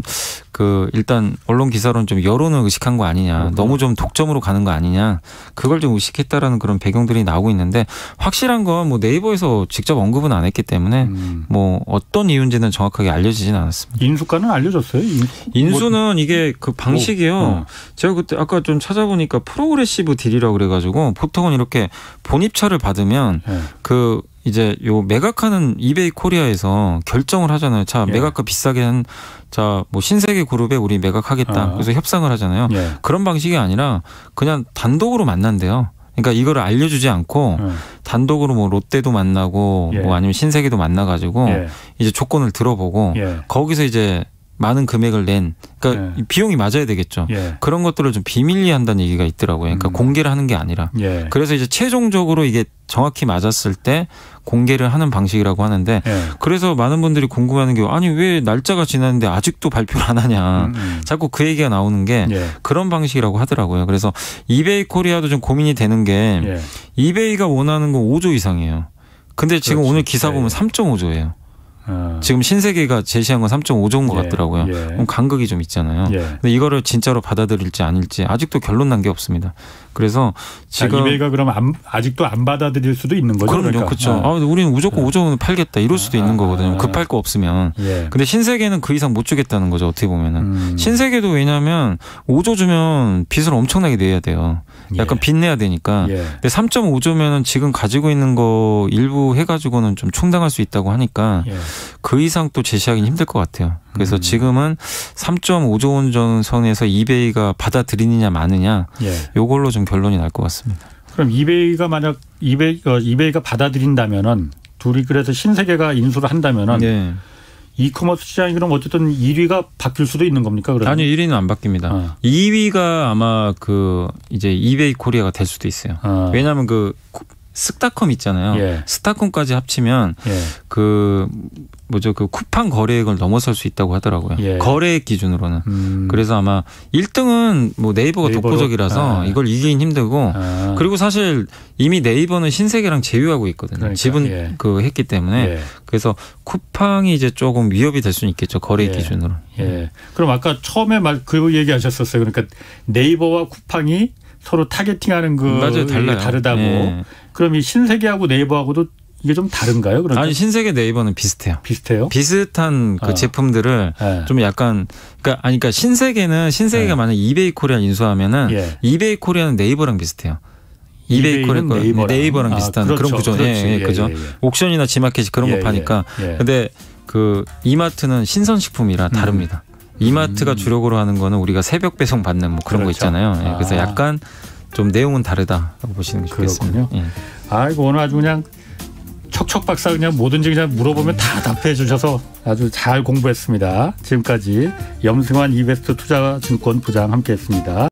그 일단 언론 기사로는 좀 여론을 의식한 거 아니냐, 음. 너무 좀 독점으로 가는 거 아니냐. 그걸 좀 의식했다라는 그런 배경들이 나오고 있는데 확실한 건 뭐 네이버에서 직접 언급은 안 했기 때문에 음. 뭐 어떤 이유인지는 정확하게 알려지진 않았습니다. 인수가는 알려졌어요? 인수는 뭐. 이게 그 방식이요. 어. 제가 그때 아까 좀 찾아보니까 프로그레시브 딜이라고 그래가지고 보통은 이렇게 본입차를 받으면 네. 그 이제 요 매각하는 이베이 코리아에서 결정을 하잖아요. 자, 예. 매각가 비싸게 한 자, 뭐 신세계 그룹에 우리 매각하겠다. 아. 그래서 협상을 하잖아요. 예. 그런 방식이 아니라 그냥 단독으로 만난대요. 그러니까 이거를 알려주지 않고 예. 단독으로 뭐 롯데도 만나고 예. 뭐 아니면 신세계도 만나가지고 예. 이제 조건을 들어보고 예. 거기서 이제 많은 금액을 낸, 그러니까 예. 비용이 맞아야 되겠죠. 예. 그런 것들을 좀 비밀리에 한다는 얘기가 있더라고요. 그러니까 음. 공개를 하는 게 아니라. 예. 그래서 이제 최종적으로 이게 정확히 맞았을 때 공개를 하는 방식이라고 하는데 예. 그래서 많은 분들이 궁금해하는 게 아니 왜 날짜가 지났는데 아직도 발표를 안 하냐. 음, 음. 자꾸 그 얘기가 나오는 게 예. 그런 방식이라고 하더라고요. 그래서 이베이 코리아도 좀 고민이 되는 게 예. 이베이가 원하는 건 오조 이상이에요. 근데 지금 그렇지. 오늘 기사 보면 예. 삼점오조예요. 어. 지금 신세계가 제시한 건 삼점오조인 것 예, 같더라고요. 예. 그럼 간극이 좀 있잖아요. 예. 근데 이거를 진짜로 받아들일지 아닐지 아직도 결론 난 게 없습니다. 그래서 지금 이베이가 그럼 안, 아직도 안 받아들일 수도 있는 거죠. 그럼요, 그러니까. 그렇죠. 아, 우리는 무조건 예. 오조는 팔겠다 이럴 수도 아, 있는 거거든요. 아, 급할 거 없으면. 예. 근데 신세계는 그 이상 못 주겠다는 거죠. 어떻게 보면은 음. 신세계도 왜냐하면 오조 주면 빚을 엄청나게 내야 돼요. 약간 예. 빚 내야 되니까. 예. 근데 삼점오조면은 지금 가지고 있는 거 일부 해가지고는 좀 충당할 수 있다고 하니까 예. 그 이상 또 제시하기는 힘들 것 같아요. 그래서 음. 지금은 삼점오조 원 선에서 이베이가 받아들이느냐 마느냐 예. 요걸로 좀 결론이 날 것 같습니다. 그럼 이베이가 만약 이베이, 어, 이베이가 받아들인다면은 둘이 그래서 신세계가 인수를 한다면은 예. 이커머스 시장이 그럼 어쨌든 일 위가 바뀔 수도 있는 겁니까? 그러면? 아니요, 일 위는 안 바뀝니다. 어. 이 위가 아마 그 이제 이베이 코리아가 될 수도 있어요. 어. 왜냐하면 그 스타컴 있잖아요. 예. 스타컴까지 합치면 예. 그 뭐죠 그 쿠팡 거래액을 넘어설 수 있다고 하더라고요. 예. 거래액 기준으로는. 음. 그래서 아마 일 등은 뭐 네이버가 네이버로? 독보적이라서 아. 이걸 이기긴 힘들고 아. 그리고 사실 이미 네이버는 신세계랑 제휴하고 있거든요. 그러니까. 지분 예. 그 했기 때문에 예. 그래서 쿠팡이 이제 조금 위협이 될 수는 있겠죠. 거래액 예. 기준으로. 예. 그럼 아까 처음에 말 그 얘기하셨었어요. 그러니까 네이버와 쿠팡이 서로 타겟팅하는 그 맞아요, 달라요. 다르다고. 예. 그럼 이 신세계하고 네이버하고도 이게 좀 다른가요? 그러니까? 아니 신세계 네이버는 비슷해요. 비슷해요? 비슷한 그 어. 제품들을 네. 좀 약간 그러니까 아니 그러니까 신세계는 신세계가 네. 만약 이베이 코리아 인수하면은 예. 이베이 코리아는 네이버랑 비슷해요. 이베이 코리아는 네이버랑, 네이버랑 비슷한 아, 그렇죠. 그런 구조. 예, 예, 예, 그죠. 예, 예. 옥션이나 지마켓이 그런 예, 거 파니까. 예, 예. 근데 그 이마트는 신선식품이라 다릅니다. 음. 이마트가 음. 주력으로 하는 거는 우리가 새벽 배송 받는 뭐 그런 그렇죠. 거 있잖아요. 예, 그래서 아. 약간 좀 내용은 다르다라고 보시는 게 좋겠습니다. 예. 아이고 오늘 아주 그냥 척척 박사 그냥 뭐든지 그냥 물어보면 다 답해 주셔서 아주 잘 공부했습니다. 지금까지 염승환 이베스트 투자증권 부장 함께했습니다.